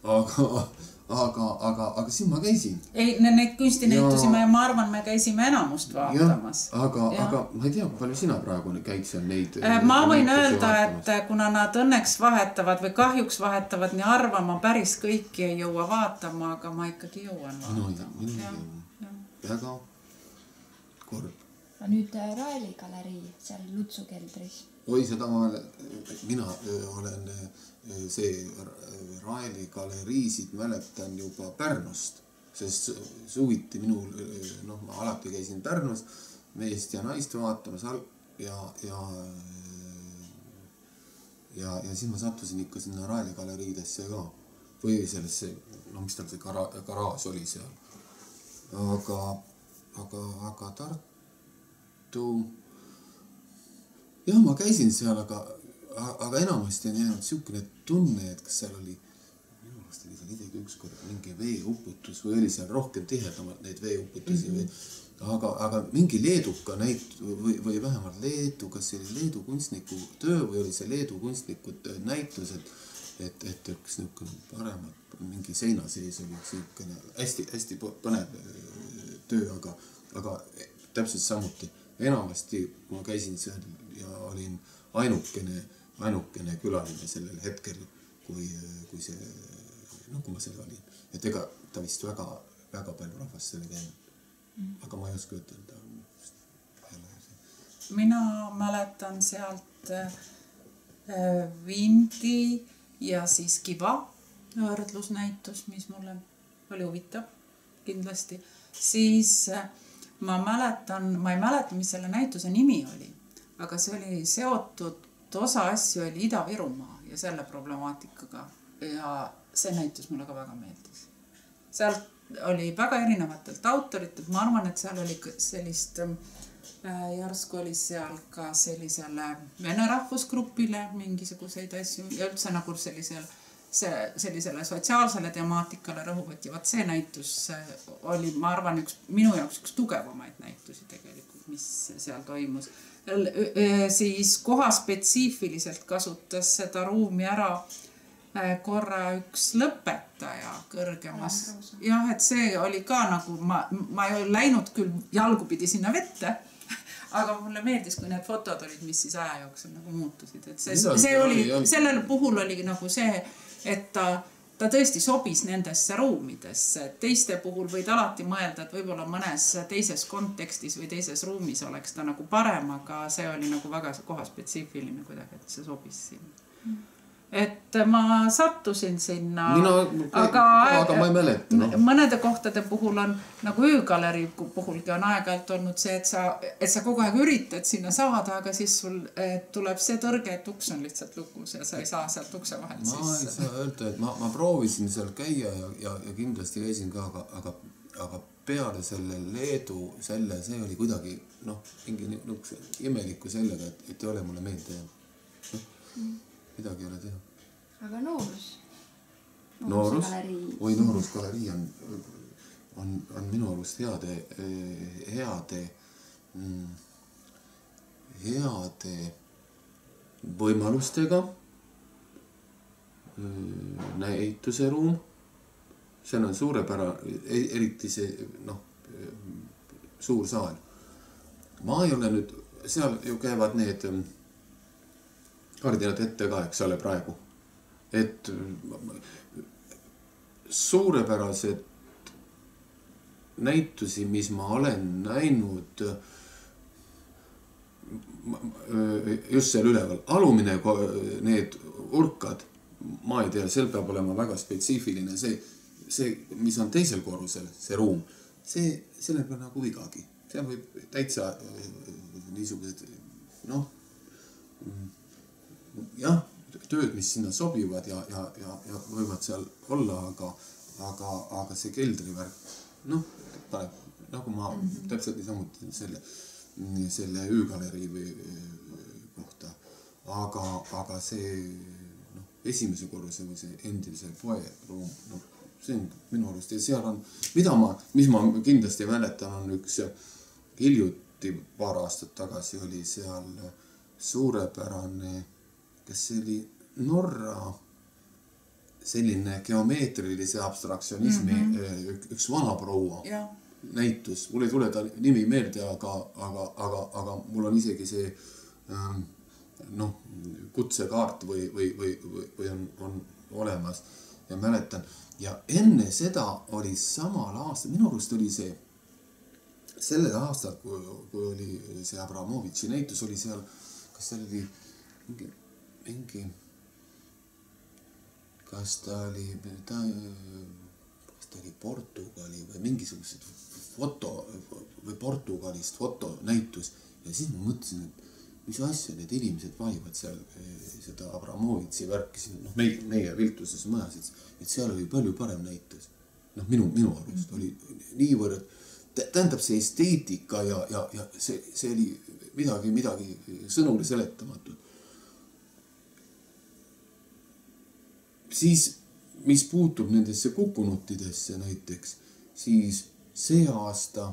Aga siin ma käisin. Ei, neid kunstinäitusi ma arvan, me käisime enamust vaatamas. Aga ma ei tea, kui palju sina praegu käid seal neid... Ma võin öelda, et kuna nad õnneks vahetavad või kahjuks vahetavad nii harva, ma päris kõiki ei jõua vaatama, aga ma ikkagi jõuan vaatama. Minu ei jõua. Väga kord. Nüüd Raeli galerii seal Lutsu keldris. Oi, seda mina olen see Raeli galeriisid mäletan juba Pärnust, sest suviti minul, ma alati käisin Pärnus meest ja naist vaatamas ja siis ma sattusin ikka sinna Raeli galeriidesse ka või sellesse, mis tal see garaaž oli seal. Aga Tartu... Jah, ma käisin seal, aga enamasti on jäänud siukene tunne, et kas seal oli, minu arust oli seal idegi ükskord mingi veeuputus või oli seal rohkem tihedamalt neid veeuputusi või, aga mingi leeduka või vähemalt Leedu, kas see oli Leedu kunstniku töö või oli see Leedu kunstnikud näitus, et üks niisugune paremat, mingi seina sees oli niisugune hästi põnev töö, aga täpselt samuti. Enamasti ma käisin seal ja olin ainukene külaline sellel hetkel, kui see, kui ma seal olin. Et ega ta vist väga palju rahvast selle käinud. Aga ma ei oska ütelda. Mina mäletan sealt Vindi ja siis Kiva võrdlusnäitus, mis mulle oli huvitav kindlasti. Siis... Ma ei mäleta, mis selle näituse nimi oli, aga see oli seotud, osa asju oli Ida-Virumaa ja selle problemaatikaga ja see näitus mulle ka väga meeldis. Sealt oli väga erinevatelt autoritelt, ma arvan, et seal oli sellist, järsku oli seal ka sellisele vene rahvusgrupile mingisuguseid asju ja üldse nagu sellisele sotsiaalsele temaatikale rõhuvõttivat. See näitus oli, ma arvan, minu jaoks üks tugevamaid näitusi tegelikult, mis seal toimus. Siis koha spetsiifiliselt kasutas seda ruumi ära korra üks lõpetaja kõrgemas. Jah, et see oli ka nagu, ma ei läinud küll jalgupidi sinna vette, aga mulle meeldis, kui need fotod olid, mis siis aja jooksul nagu muutusid. Et see oli, sellel puhul oli nagu see, et ta tõesti sobis nendesse ruumidesse. Teiste puhul võid alati mõelda, et võib-olla mõnes teises kontekstis või teises ruumis oleks ta nagu parem, aga see oli nagu väga kohaspetsiifiline kuidagi, et see sobis sinna. Et ma sattusin sinna, aga ma ei mäleta. Mõnede kohtade puhul on, nagu öögalerii puhulgi on aeg-ajalt olnud see, et sa kogu aeg üritad sinna saada, aga siis sul tuleb see tõrge, et uks on lihtsalt lukus ja sa ei saa sealt ukse vahelt sisse. Ma ei saa öelda, et ma proovisin seal käia ja kindlasti käisin ka, aga peale selle Leedu, see oli kuidagi, mingi imeliku sellega, et ei ole mulle meelde jäänud. Midagi ei ole teha. Aga noorus? Noorus? Või noorusgalerii on minu arust heade võimalustega näituse ruum. Seal on eriti see suur saal. Ma ei ole nüüd, seal ju käivad need kardinad ette ka, eks ole praegu. Et suurepärased näitusi, mis ma olen näinud just seal üleval. Alumine need urkad, ma ei tea, seal peab olema väga spetsiifiline. See, mis on teisel korrusel, see ruum, sellel peab nagu vigagi. See võib täitsa niisugused, jah, tööd, mis sinna sobivad ja võivad seal olla, aga see keldrivärk, noh, nagu ma täpselt niisamuti selle Ü-galerii või kohta, aga see esimese korruse või see endise poe ruum, see on minu arust ja seal on, mis ma kindlasti mäletan, on üks hiljuti paar aastat tagasi oli seal suurepärane, kas see oli Norra selline geomeetrilise abstraktsionismi üks vanaproua näitus, mul ei tule ta nimi meelde, aga mul on isegi see kutsekaart või on olemas ja mäletan. Ja enne seda oli samal aastal, minu arust oli see sellel aastal, kui oli see Abramovitši näitus, oli seal, kas seal oli mingi kas ta oli Portugali või mingisugused või Portugalist fotonäitus ja siis ma mõtlesin, et mis asja need inimesed vaivad seal seda Abramovitši värki, meie Viltuses majas, et seal oli palju parem näitus. Minu arust oli niivõrd, tähendab see esteetika ja see oli midagi sõnuli seletamatut. Siis, mis puutub nendesse kukkunutidesse näiteks, siis see aasta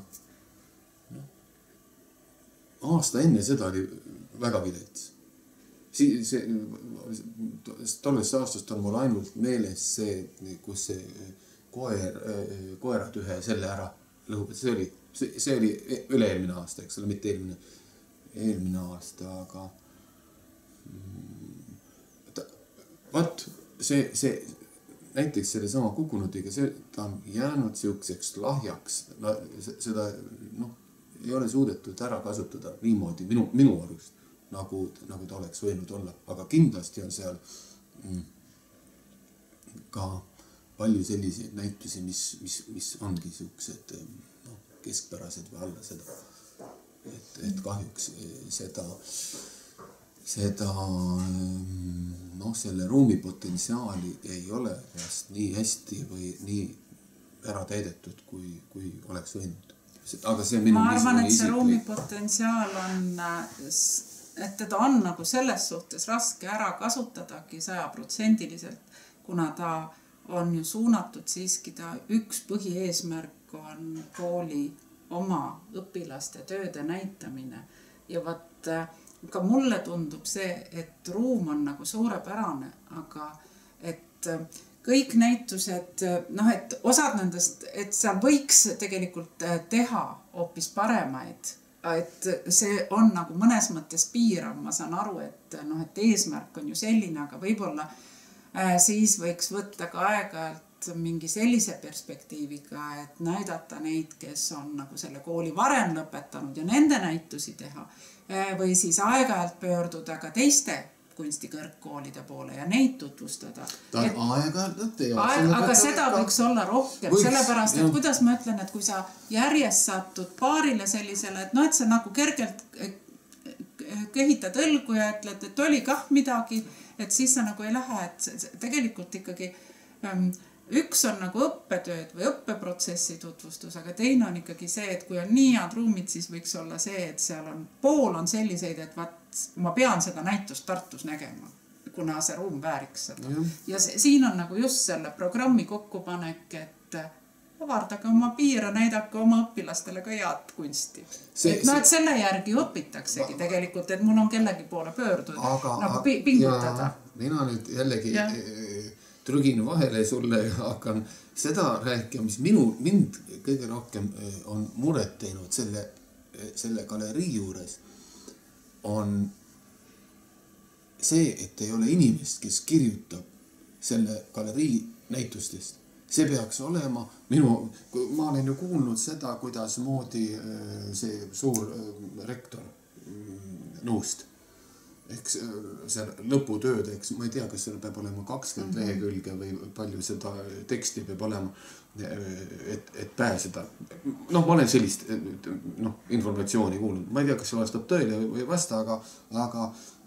enne seda oli väga vilets. Tollest aastast on mul ainult meeles see, kus see koerad ühe selle ära lõhub. See oli üle-eelmine aasta, eks ole, mitte eelmine aasta, aga see näiteks selle sama kukkunutiga, ta on jäänud siukseks lahjaks. Seda ei ole suudetud ära kasutada niimoodi minu arust, nagu ta oleks võinud olla. Aga kindlasti on seal ka palju selliseid näitusi, mis ongi siuksed keskpärased või alla seda. Et kahjuks selle ruumi potentsiaali ei ole vast nii hästi või nii ära täidetud, kui oleks võinud. Aga see minu ma arvan, et see ruumi potentsiaal on, et teda on nagu selles suhtes raske ära kasutadagi 100%, kuna ta on ju suunatud siiski, ta üks põhieesmärk on kooli oma õpilaste tööde näitamine ja ka mulle tundub see, et ruum on nagu suurepärane, aga et kõik näitused, et osad nendest, et seal võiks tegelikult teha hoopis paremaid, et see on nagu mõnes mõttes piirav, ma saan aru, et eesmärk on ju selline, aga võib-olla siis võiks võtta ka aeg-ajalt mingi sellise perspektiiviga, et näidata neid, kes on nagu selle kooli varem lõpetanud ja nende näitusi teha või siis aeg-ajalt pöörduda ka teiste kunstikõrgkoolide poole ja neid tutvustada. Aga seda võiks olla rohkem, sellepärast, et kuidas ma ütlen, et kui sa järjest satud paarile sellisele, et sa nagu kergelt kehitad õlgu ja ütled, et oli kah midagi, et siis sa nagu ei lähe, et tegelikult ikkagi üks on nagu õppetööd või õppeprotsessi tutvustus, aga teine on ikkagi see, et kui on nii head ruumid, siis võiks olla see, et seal on pool on selliseid, et ma pean seda näitust Tartus nägema, kuna see ruum vääriks seda. Ja siin on nagu just selle programmi kokkupanek, et avardage oma piire, näidake oma õpilastele ka head kunsti. Et selle järgi õpitaksegi tegelikult, et mul on kellegi poole pöörduda, nagu pingutada. Mina nüüd jällegi trügin vahele sulle ja hakkan seda rääkima, mis mind kõige rohkem on muret teinud selle galerii juures, on see, et ei ole inimest, kes kirjutab selle galerii näitustest. See peaks olema ma olen ju kuulnud seda, kuidas moodi see suur rektor Nuust, eks see lõputööd, eks ma ei tea, kas seal peab olema 20 lehekülge või palju seda teksti peab olema, et pääseda. Ma olen sellist informatsiooni kuulnud. Ma ei tea, kas see vastab tõele või ei vasta, aga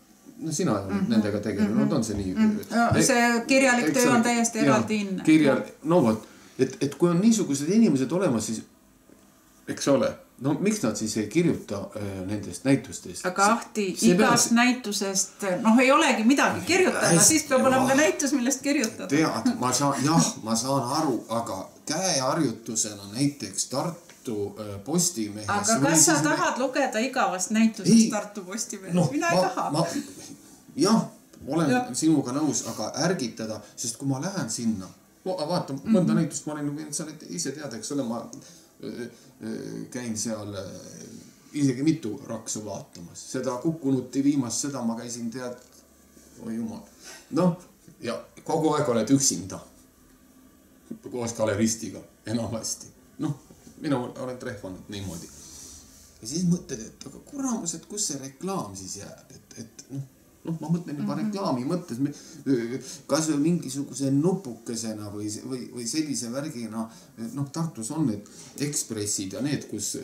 no sina ei ole nendega tegelenud, on see nii? See kirjalik töö on täiesti eraldi inne. No vot, et kui on niisugused inimesed olemas, siis eks ole, no miks nad siis ei kirjuta nendest näitustest? Aga Ahti, igast näitusest, ei olegi midagi kirjutada, siis peab olema ka näitus, millest kirjutada. Tead, ma saan aru, aga käeharjutusena näiteks Tartu Postimehes. Aga kas sa tahad lugeda igavast näitusest Tartu Postimehes? Mina ei taha. Jah, olen sinuga nõus, aga ärgitada, sest kui ma lähen sinna, vaata, mõnda näitust ma olen, sa ise tead, eks ole, ma käin seal isegi mitu raksu vaatamas. Seda Kukkunuti viimast, seda ma käisin tead, oi jumal. Ja kogu aeg oled üksinda. Koos galeristiga, enamasti. Mina olen trehvanud niimoodi. Ja siis mõtled, et aga kuramus, et kus see reklaam siis jääb, et ma mõtlen juba reklaami mõttes, kas või mingisuguse nupukesena või sellise värgina, Tartus on need ekspressid ja need, kus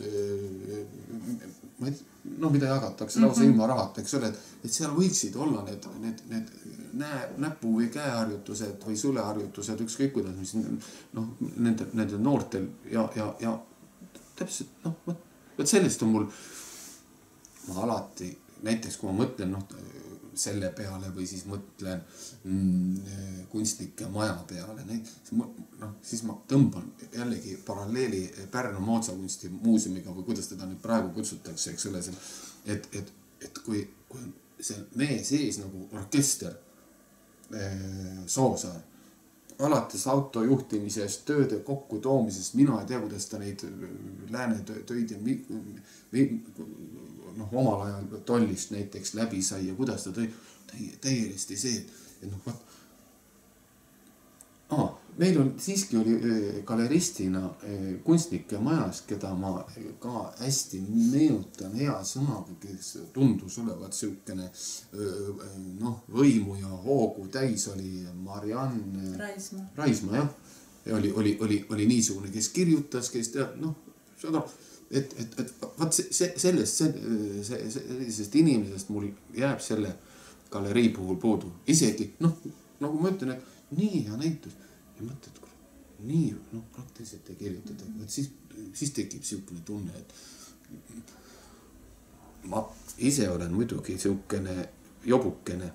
mida jagatakse lausa ilma rahata, eks ole, et seal võiksid olla need näpu- või käeharjutused või suleharjutused, ükskõik kuidas, mis nende noortel ja täpselt, võt sellest on mul, ma alati, näiteks kui ma mõtlen, selle peale või siis mõtlen kunstnike maja peale, siis ma tõmban jällegi paralleeli Pärnu Mootsakunsti muuseumiga või kuidas teda nüüd praegu kutsutakse, eks ole, et kui on seal mee sees nagu orkester Soosaar, alates auto juhtimisest, tööde kokku toomisest, mina ei tea, kuidas ta neid lääne töid ja omal ajal tollist näiteks läbi sai ja kuidas ta täiesti see, et meil on siiski oli galeristina kunstnike majas, keda ma ka hästi meenutan hea sõnaga, kes tundus olevat siukene võimu ja hoogu täis oli Marianne Raisma, jah. Ja oli niisugune, kes kirjutas, kes teab, et vaat sellisest inimesest mul jääb selle galerii puhul puudu. Isegi, nagu ma ütlen, et nii hea näitus ja mõtled, nii praktiliselt ei kirjutada. Siis tekib siukene tunne, et ma ise olen muidugi siukene jobukene,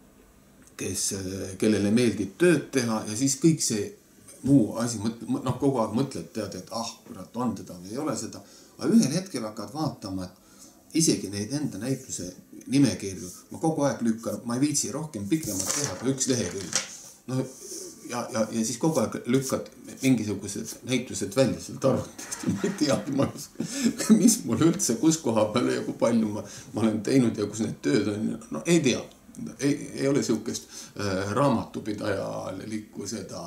kellele meeldib tööd teha ja siis kõik see muu asi, kogu aeg mõtled, tead, et kurat, on teda või ei ole seda. Aga ühel hetkel hakkad vaatama, et isegi neid enda näituse nimekirju, ma kogu aeg lükkan, ma ei viitsi rohkem pikemat teha kui üks lehekülg. Ja siis kogu aeg lükkad mingisugused näitused välja sealt arvutist. Ma ei tea, mis mul üldse, kus koha peal ja kui palju ma olen teinud ja kus need tööd on. Ei tea. Ei ole siukest raamatupidajalikku seda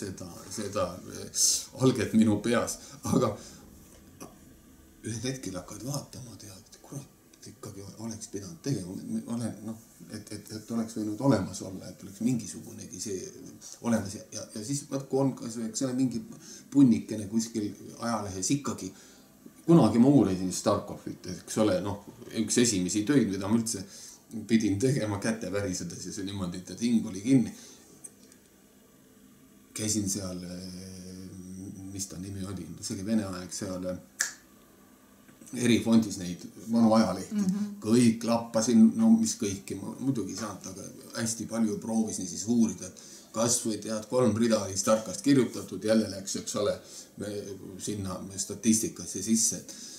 alget minu peas, aga ühel hetkel hakkad vaatama, tead, kurat, ikkagi oleks pidanud tegema, et oleks võinud olemas olla, et oleks mingisugunegi see olemas ja siis kui on kas ole mingi punnikene kuskil ajalehes ikkagi, kunagi ma uurisin Starkovit, eks ole, üks esimesi töid, mida ma üldse pidin tegema käte värisedes ja see niimoodi, et hing oli kinni. Käisin seal, mis ta nimi oli, see oli Vene aeg seal erifondis neid vanu ajalehti. Kõik lappasin, mis kõiki, ma muidugi saanud, aga hästi palju proovisin siis uurida, et kas või tead 3 rida oli Starkast kirjutatud, jälle läks, eks ole, sinna statistikasse sisse.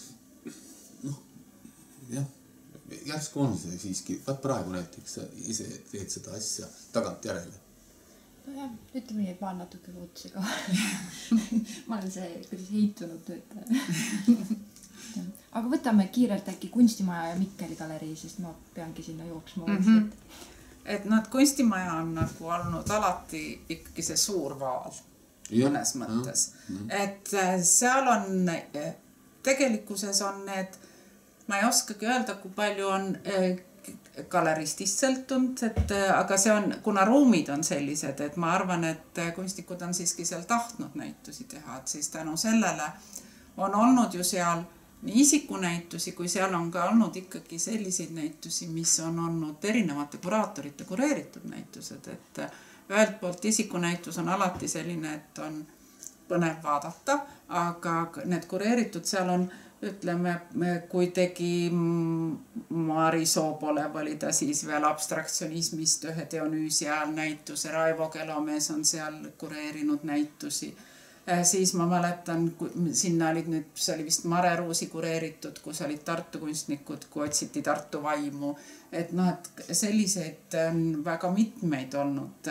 Jah. Järsku on see siiski, praegu näiteks ise teed seda asja tagant järele. Nojah, ütleme nii, et ma olen natuke lootuse ka. Ma olen see, kuidas heitunud töötaja. Aga võtame kiirelt äkki Kunstimaja ja Mikkeli galerii, sest ma peangi sinna jooksma. Et Kunstimaja on nagu olnud alati ikkagi see suur vaal mõnes mõttes. Et seal on, tegelikkuses on need, ma ei oskagi öelda, kui palju on galeristist sõltunud, aga see on, kuna ruumid on sellised, et ma arvan, et kunstnikud on siiski seal tahtnud näitusi teha, et siis tänu sellele on olnud ju seal nii isikunäitusi, kui seal on ka olnud ikkagi selliseid näitusi, mis on olnud erinevate kuraatorite kureeritud näitused, et ühelt poolt isikunäitus on alati selline, et on põnev vaadata, aga need kureeritud seal on, ütleme, kui tegi Mari Soobolev, oli ta siis veel abstraktsionismist ühe Dionüüsi ajal näituse, Raivo Kelomees on seal kureerinud näitusi. Siis ma mäletan, sinna olid nüüd, see oli vist Mare Ruusi kureeritud, kus olid Tartu kunstnikud, kui otsiti Tartu vaimu. Et noh, et selliseid on väga mitmeid olnud,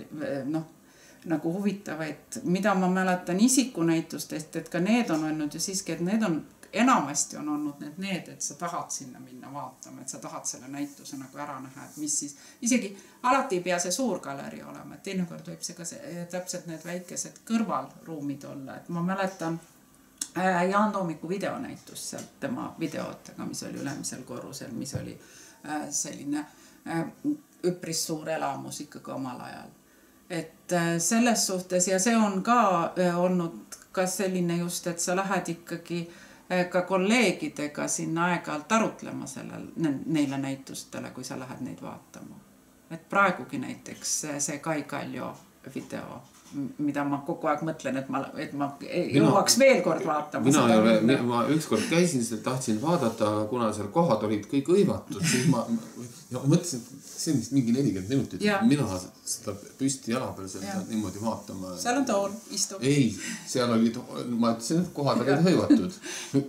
nagu huvitavaid, mida ma mäletan isikunäitustest, et ka need on olnud ju siiski, et need on enamasti on olnud need, et sa tahad sinna minna vaatama, et sa tahad selle näituse nagu ära näha, et mis siis, isegi alati ei pea see suur galerii olema, et teinekord võib see ka täpselt need väikesed kõrvalruumid olla, et ma mäletan Jaan Toomiku videonäitus sealt tema videotega, mis oli ülemisel korrusel, mis oli selline üpris suur elamus ikkagi omal ajal. Et selles suhtes ja see on ka olnud ka selline just, et sa lähed ikkagi ka kolleegidega sinna aeg-ajalt arutlema neile näitustele, kui sa lähed neid vaatama. Et praegugi näiteks see Kai Kaljo video, mida ma kogu aeg mõtlen, et ma jõuaks veel kord vaatama. Ma ükskord käisin seda, tahtsin vaadata, aga kuna seal kohad olid kõik õivatud, siis ma mõtlesin, et see on mingi 40 minutit. Mina seda püsti jala peal seda niimoodi vaatama. Seal on tool, istub. Ei, seal olid, ma ütlesin, et kohad olid õivatud.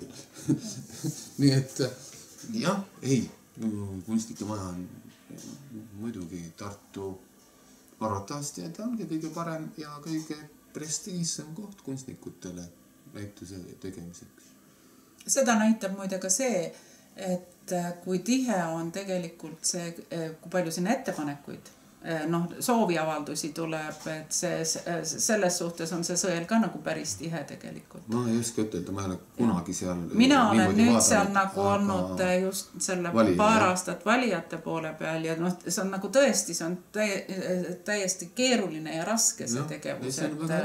Nii et jah, ei, kunstnike maja on muidugi Tartu arvatavasti, et ongi kõige parem ja kõige prestiigsem koht kunstnikutele näituse tegemiseks. Seda näitab muide ka see, et kui tihe on tegelikult see, kui palju siin ettepanekuid, sooviavaldusi tuleb, et selles suhtes on see sõel ka nagu päris tihe tegelikult. Ma ei oska ütelda, ma ei ole kunagi seal mina olen nüüd seal nagu olnud just selle paar aastat valijate poole peal ja see on nagu tõesti, see on täiesti keeruline ja raske see tegevus,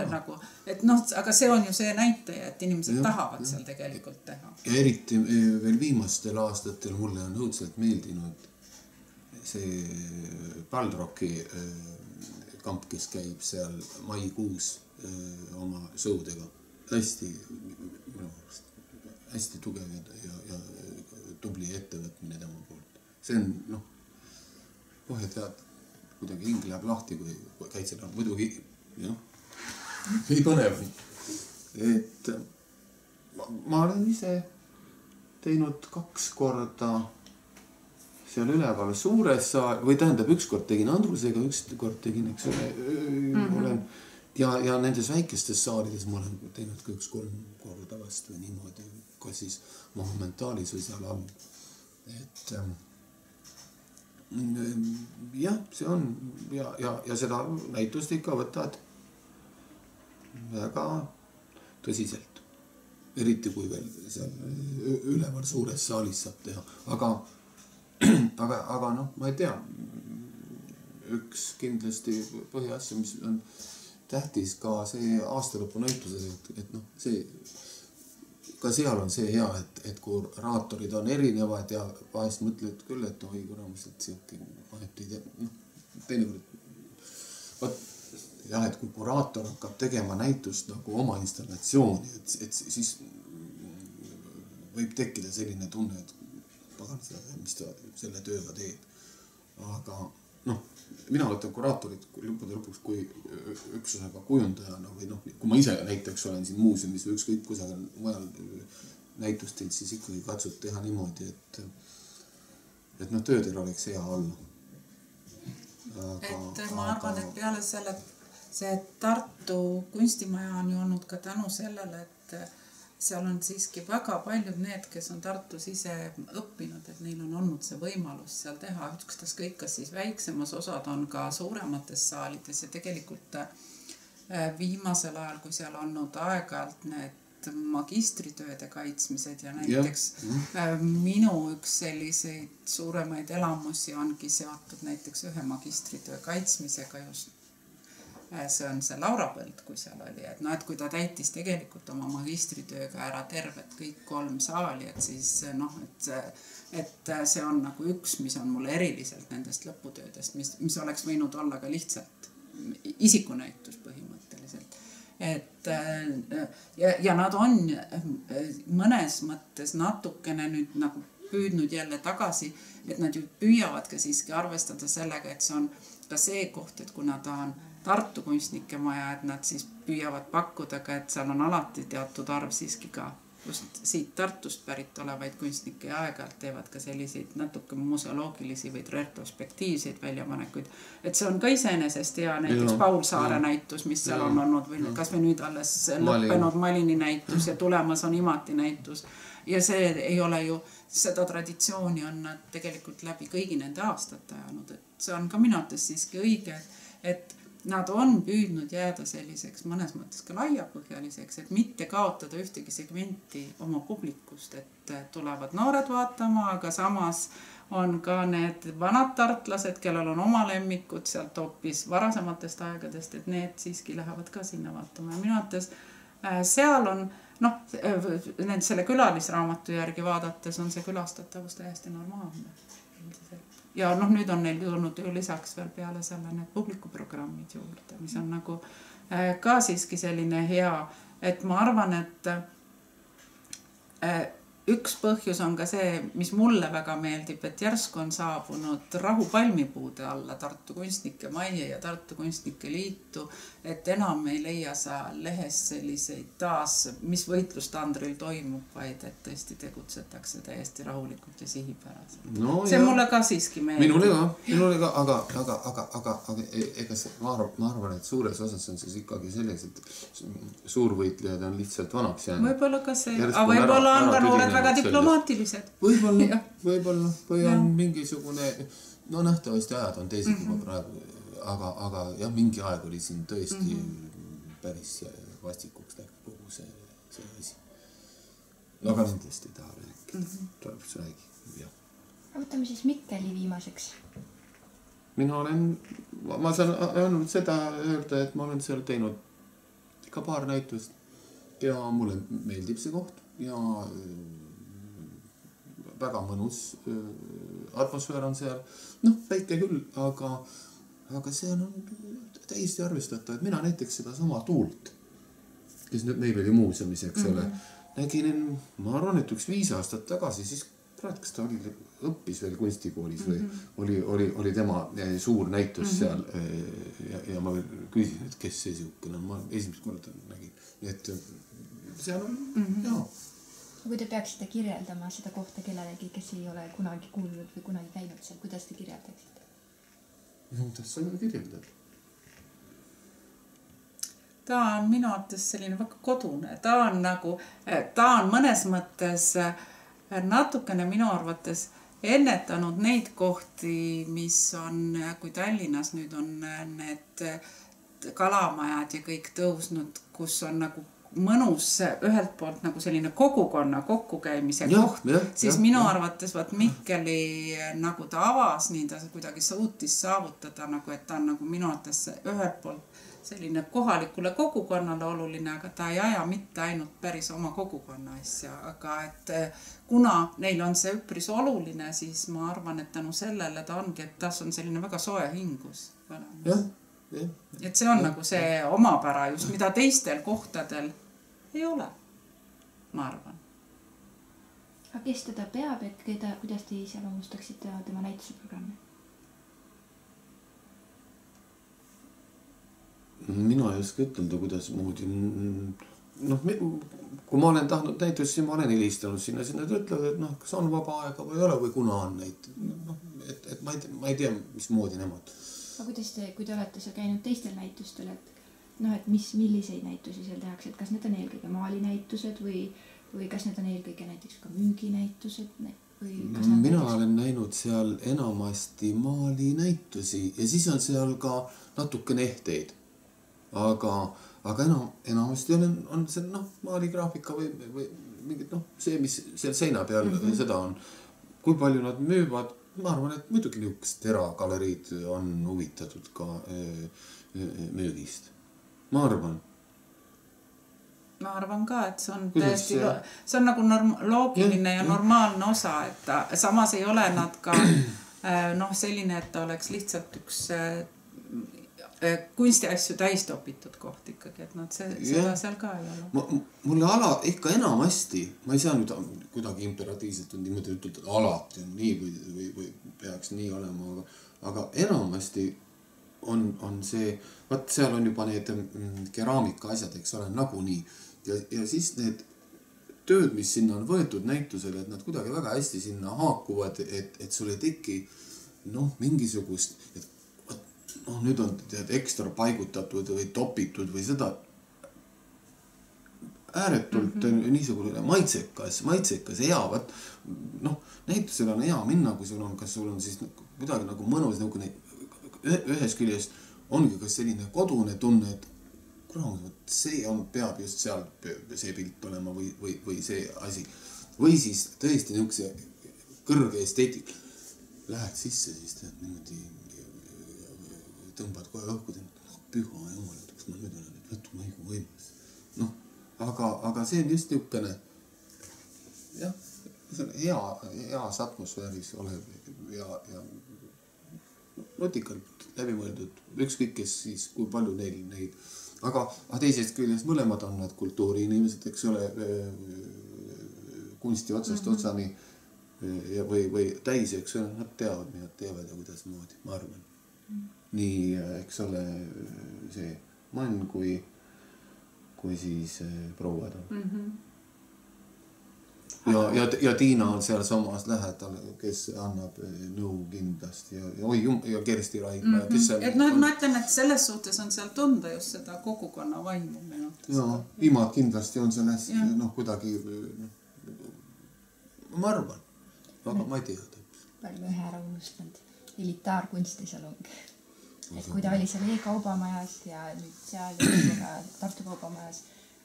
aga see on ju see näitaja, et inimesed tahavad seal tegelikult teha. Ja eriti veel viimastel aastatel mulle on õudselt meeldinud see Paldroki kamp, kes käib seal maikuus oma showdega. Hästi tugev ja tubli ettevõtmine tema poolt. See on, kohe tead, kuidagi hing läheb lahti, kui käid seda muidugi, ei põnev. Et ma olen ise teinud 2 korda seal üleval suures saal, või tähendab, ükskord tegin Andrusega, ükskord tegin, eks olen, ja nendes väikestes saalides ma olen teinud ka 1-3 korda vast või niimoodi, kas siis monumentaalis või seal all. Et jah, see on, ja seda näitust ikka võtad väga tõsiselt. Eriti kui veel seal üleval suures saalis saab teha, aga ma ei tea, üks kindlasti põhiasja, mis on tähtis ka see aastalõpu näitused, et see, ka seal on see hea, et kuraatorid on erinevad ja vahest mõtled küll, et oi kuramus, et siuke vahet ei tea, teinekord, et kui kuraator hakkab tegema näitust nagu oma installatsiooni, et siis võib tekkida selline tunne, et pagan seda, mis ta selle tööga teed. Aga mina võtan kuraatorit lõpuks kui üksusega kujundajana või kui ma ise näiteks olen siin muuseumis või ükskõik kusagil mujal näitust teinud, siis ikkagi katsud teha niimoodi, et töödel oleks hea olla. Ma arvan, et peale selle, see Tartu kunstimaja on ju olnud ka tänu sellele, et seal on siiski väga paljud need, kes on Tartus ise õppinud, et neil on olnud see võimalus seal teha. Ükskõik kas siis väiksemas osad on ka suuremates saalides ja tegelikult viimasel ajal, kui seal on olnud aeg-ajalt need magistritööde kaitsmised ja näiteks minu üks selliseid suuremaid elamusi ongi seotud näiteks ühe magistritöö kaitsmisega just see on see Laura Põld, kui seal oli, et noh, et kui ta täitis tegelikult oma magistritööga ära tervet kõik 3 saali, et siis noh, et see on nagu üks, mis on mulle eriliselt nendest lõputöödest, mis oleks võinud olla ka lihtsalt isikunäitus põhimõtteliselt. Et ja nad on mõnes mõttes natukene nüüd nagu püüdnud jälle tagasi, et nad ju püüavad ka siiski arvestada sellega, et see on ka see koht, et kuna ta on Tartu kunstnike maja, et nad siis püüavad pakkuda ka, et seal on alati teatud arv siiski ka just siit Tartust pärit olevaid kunstnikke ja aeg-ajalt teevad ka selliseid natuke museoloogilisi või retrospektiivseid väljapanekuid. Et see on ka iseenesest hea, näiteks Paul Saare näitus, mis seal on olnud või kas või nüüd alles lõppenud Malini näitus ja tulemas on Imati näitus. Ja see ei ole ju, seda traditsiooni on nad tegelikult läbi kõigi nende aastate ajanud, et see on ka minutis siiski õige, et nad on püüdnud jääda selliseks mõnes mõttes ka laiapõhjaliseks, et mitte kaotada ühtegi segmenti oma publikust, et tulevad noored vaatama, aga samas on ka need vanad tartlased, kellel on oma lemmikud sealt hoopis varasematest aegadest, et need siiski lähevad ka sinna vaatama. Ja minutis seal on, noh, selle külalisraamatu järgi vaadates on see külastatavus täiesti normaalne. Ja noh, nüüd on neil tulnud ju lisaks veel peale selle need publikuprogrammid juurde, mis on nagu ka siiski selline hea, et ma arvan, et üks põhjus on ka see, mis mulle väga meeldib, et järsku on saabunud rahu palmipuude alla Tartu kunstnike majja ja Tartu kunstnike liitu, et enam ei leia sa lehes selliseid taas, mis võitlustandril toimub, vaid et tõesti tegutsetakse täiesti rahulikult ja sihipäraselt. No, see mulle ka siiski meeldib. Minule ka, aga ega see, ma arvan, et suures osas on siis ikkagi selleks, et suurvõitlejad on lihtsalt vanaks jäänud. Võib-olla ka see, aga võib-olla on ka noored väga diplomaatilised. Võib-olla, või on mingisugune, no nähtavasti ajad on teised juba praegu, aga jah, mingi aeg oli siin tõesti päris vastikuks läks kogu see asi. Aga nendest ei taha rääkida, tuleb see räägi, jah. Võtame siis Mikkeli viimaseks. Ma saan ainult seda öelda, et ma olen seal teinud ka paar näitust ja mulle meeldib see koht ja väga mõnus atmosfäär on seal, noh, väike küll, aga see on täiesti arvestatav, et mina näiteks seda sama Tuult, kes nüüd meil oli muuseumis, eks ole, nägin, ma arvan, et 5 aastat tagasi, siis kas ta õppis veel kunstikoolis või oli tema suur näitus seal ja ma veel küsin, et kes see siukene on, ma esimest korda nägin, et seal on, jaa. Kui te peaksite kirjeldama seda kohta kellelegi, kes ei ole kunagi kuulnud või kunagi käinud seal, kuidas te kirjeldaksite? Kuidas sa kirjeldad? Ta on minu arvates selline väga kodune. Ta on mõnes mõttes natukene minu arvates ennetanud neid kohti, mis on, kui Tallinnas nüüd on need kalamajad ja kõik tõusnud, kus on nagu mõnus ühelt poolt nagu selline kogukonna kokkukäimise koht, siis minu arvates Mikkeli nagu ta avas, nii ta kuidagi suutis saavutada, nagu, et ta on nagu minu arvates ühelt poolt selline kohalikule kogukonnale oluline, aga ta ei aja mitte ainult päris oma kogukonna asja, aga et kuna neil on see üpris oluline, siis ma arvan, et tänu sellele ta ongi, et tas on selline väga soe hingus. Et see on nagu see omapära just, mida teistel kohtadel ei ole, ma arvan. Aga kes teda peab, et kuidas te iseloomustaksite tema näituse programmi? Mina ei oska ütelda, kuidas moodi, noh, kui ma olen tahtnud näitust, siis ma olen helistanud sinna ta ütleb, et noh, kas on vaba aega või ei ole või kuna on neid, et ma ei tea, mis moodi nemad. Aga kuidas kui te olete seal käinud teistel näitustel, et noh, et milliseid näitusi seal tehakse, et kas need on eelkõige maalinäitused või kas need on eelkõige näiteks ka müüginäitused või kas mina olen näinud seal enamasti maalinäitusi ja siis on seal ka natukene ehteid, aga enamasti on see maaligraafika või mingid, see, mis seal seina peal seda on, kui palju nad müüvad, ma arvan, et muidugi niisugused eragaleriid on huvitatud ka müügist. Ma arvan ka, et see on täiesti, see on nagu loogiline ja normaalne osa, et samas ei ole nad ka selline, et ta oleks lihtsalt üks kunstiasju täis topitud koht ikkagi, et nad seda seal ka ei ole. Mulle ikka enamasti, ma ei saa nüüd kuidagi imperatiivselt niimoodi ütelda, et alati on nii või peaks nii olema, aga enamasti on see, vaat seal on juba need keraamika asjad, eks ole, nagu nii. Ja siis need tööd, mis sinna on võetud näitusele, et nad kuidagi väga hästi sinna haakuvad, et sul ei teki mingisugust, et nüüd on ekstra paigutatud või topitud või seda ääretult niisugune maitsekas, hea, näitusel on hea minna, kui sul on siis kuidagi nagu mõnus ühes küljest ongi kas selline kodune tunne, et see peab just seal see pilt olema või see asi. Või siis tõesti niisuguse kõrge esteetik. Lähed sisse, siis tead niimoodi tõmbad kohe õhku, püha jumal, kas ma nüüd olen võttu maigu võimas. Aga see on just niisugune heas atmosfääris olev ja nutikalt läbimõeldud, ükskõik kes siis, kui palju neid. Aga teisest küljest mõlemad on nad kultuuriinimesed, eks ole, kunsti otsast otsani või täis, eks ole, nad teavad, mida teevad ja kuidas moodi, ma arvan. Nii, eks ole, see mann kui siis prouad on. Ja Tiina on seal samas lähedal, kes annab nõu kindlasti ja Kersti Raidma. Et ma ütlen, et selles suhtes on seal tunda just seda kogukonna vaimu. Imad kindlasti on seal hästi, kuidagi, ma arvan, aga ma ei tea. Palju ühe ära unustanud, elitaarkunstisalong. Et kui ta oli seal E-kaubamajas ja nüüd seal ja Tartu kaubamajas,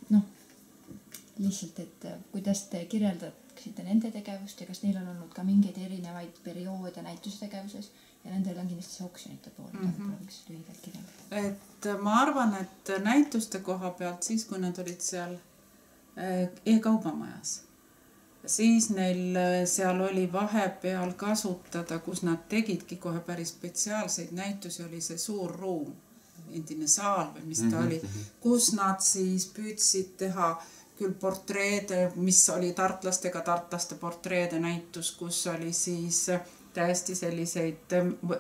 lihtsalt, et kuidas te kirjeldaksite nende tegevust ja kas neil on olnud ka mingeid erinevaid perioode näitustegevuses ja nendel on kindlasti see oksjonite poolt, võiks lühidalt kirjeldada. Et ma arvan, et näituste koha pealt siis, kui nad olid seal E-kaubamajas, siis neil seal oli vahepeal kasutada, kus nad tegidki kohe päris spetsiaalseid näitusi, oli see suur ruum, endine saal või mis ta oli, kus nad siis püüdsid teha küll portreede, mis oli tartlaste portreede näitus, kus oli siis täiesti selliseid,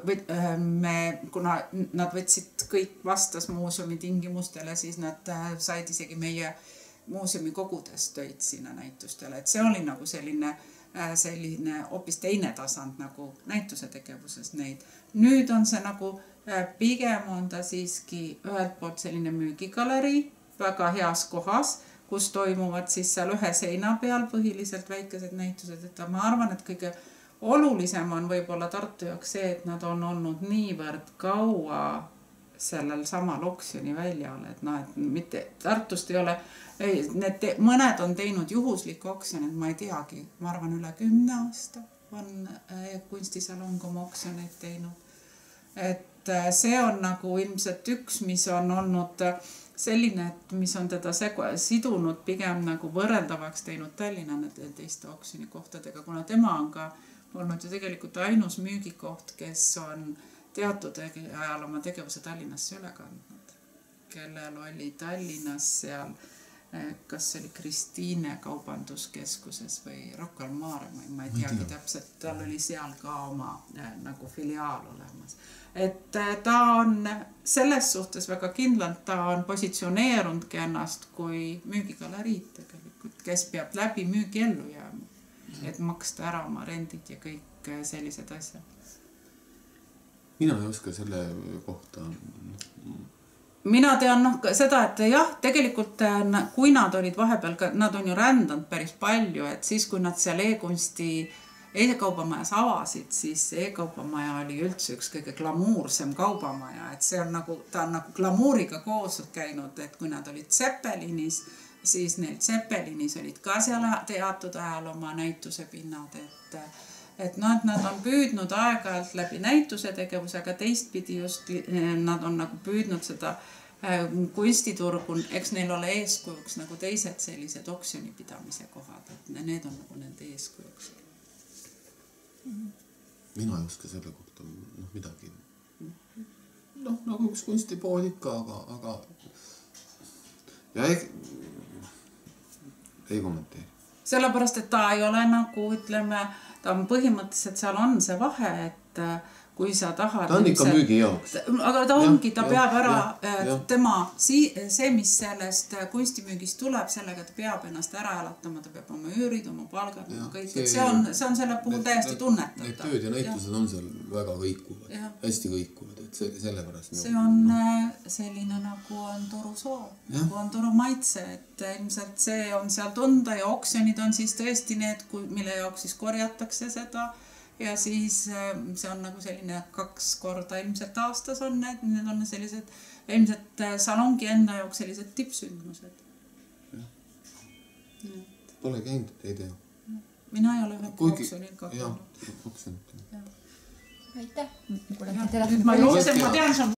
kuna nad võtsid kõik vastas muuseumi tingimustele, siis nad said isegi meie muuseumi kogudes töid sinna näitustele, et see oli nagu selline hoopis teine tasand nagu näituse tegevuses neid. Nüüd on see nagu, pigem on ta siiski ühelt poolt selline müügigalerii väga heas kohas, kus toimuvad siis seal ühe seina peal põhiliselt väikesed näitused, et ma arvan, et kõige olulisem on võib-olla Tartu jaoks see, et nad on olnud niivõrd kaua sellel samal oksjoni väljal, et mitte Tartust ei ole, mõned on teinud juhuslik oksjon, et ma ei teagi, ma arvan üle 10 aasta on kunstisalong oma oksjoneid teinud. Et see on nagu ilmselt üks, mis on olnud selline, et mis on teda sidunud pigem nagu võrreldavaks teinud Tallinna teiste oksjoni kohtadega, kuna tema on ka olnud ju tegelikult ainus müügikoht, kes on teatud ajal oma tegevuse Tallinnasse üle kandnud, kellel oli Tallinnas seal, kas see oli Kristiine kaubanduskeskuses või Rocca al Mare, ma ei teagi täpselt, tal oli seal ka oma nagu filiaal olemas. Et ta on selles suhtes väga kindlalt, ta on positsioneerundki ennast kui müügigaleriid tegelikult, kes peab läbi müügi ellu jääma, et maksta ära oma rendid ja kõik sellised asjad. Mina ei oska selle kohta. Mina tean seda, et jah, tegelikult kui nad olid vahepeal, nad on ju rändanud päris palju, et siis kui nad seal e-kunsti e-kaubamajas avasid, siis e-kaubamaja oli üldse üks kõige glamuursem kaubamaja, et see on nagu, ta on nagu glamuuriga koos käinud, et kui nad olid Zeppelinis, siis neil Zeppelinis olid ka seal teatud ajal oma näituse pinnad, et nad on püüdnud aeg-ajalt läbi näituse tegevuse, aga teistpidi just nad on nagu püüdnud seda kunstiturgu, eks neil ole eeskujuks nagu teised sellised oksjonipidamise kohad, et need on nagu nende eeskujuks. Mina ei oska selle kohta midagi. Nagu üks kunstipood ikka, aga ja ei kommenteeri. Sellepärast, et ta ei ole nagu, ütleme, ta on põhimõtteliselt, seal on see vahe, et kui sa tahad... Ta on ikka müügi jaoks. Aga ta ongi, ta peab ära tema, see, mis sellest kunstimüügist tuleb, sellega ta peab ennast ära elatama, ta peab oma üürid, oma palgad, kõik. See on selle puhul täiesti tunnetatav. Need tööd ja näitused on seal väga kõikuvad, hästi kõikuvad, et sellepärast... See on selline nagu on torusoov, nagu on toru maitse, et ilmselt see on seal tunda ja oksjonid on siis tõesti need, mille jaoks siis korjatakse seda. Ja siis see on nagu selline 2 korda ilmselt aastas on need on sellised, ilmselt salongi enda jaoks sellised tippsündmused. Pole käinud, ei tea. Mina ei ole oksjonil ka käinud. Aitäh. Ma tean,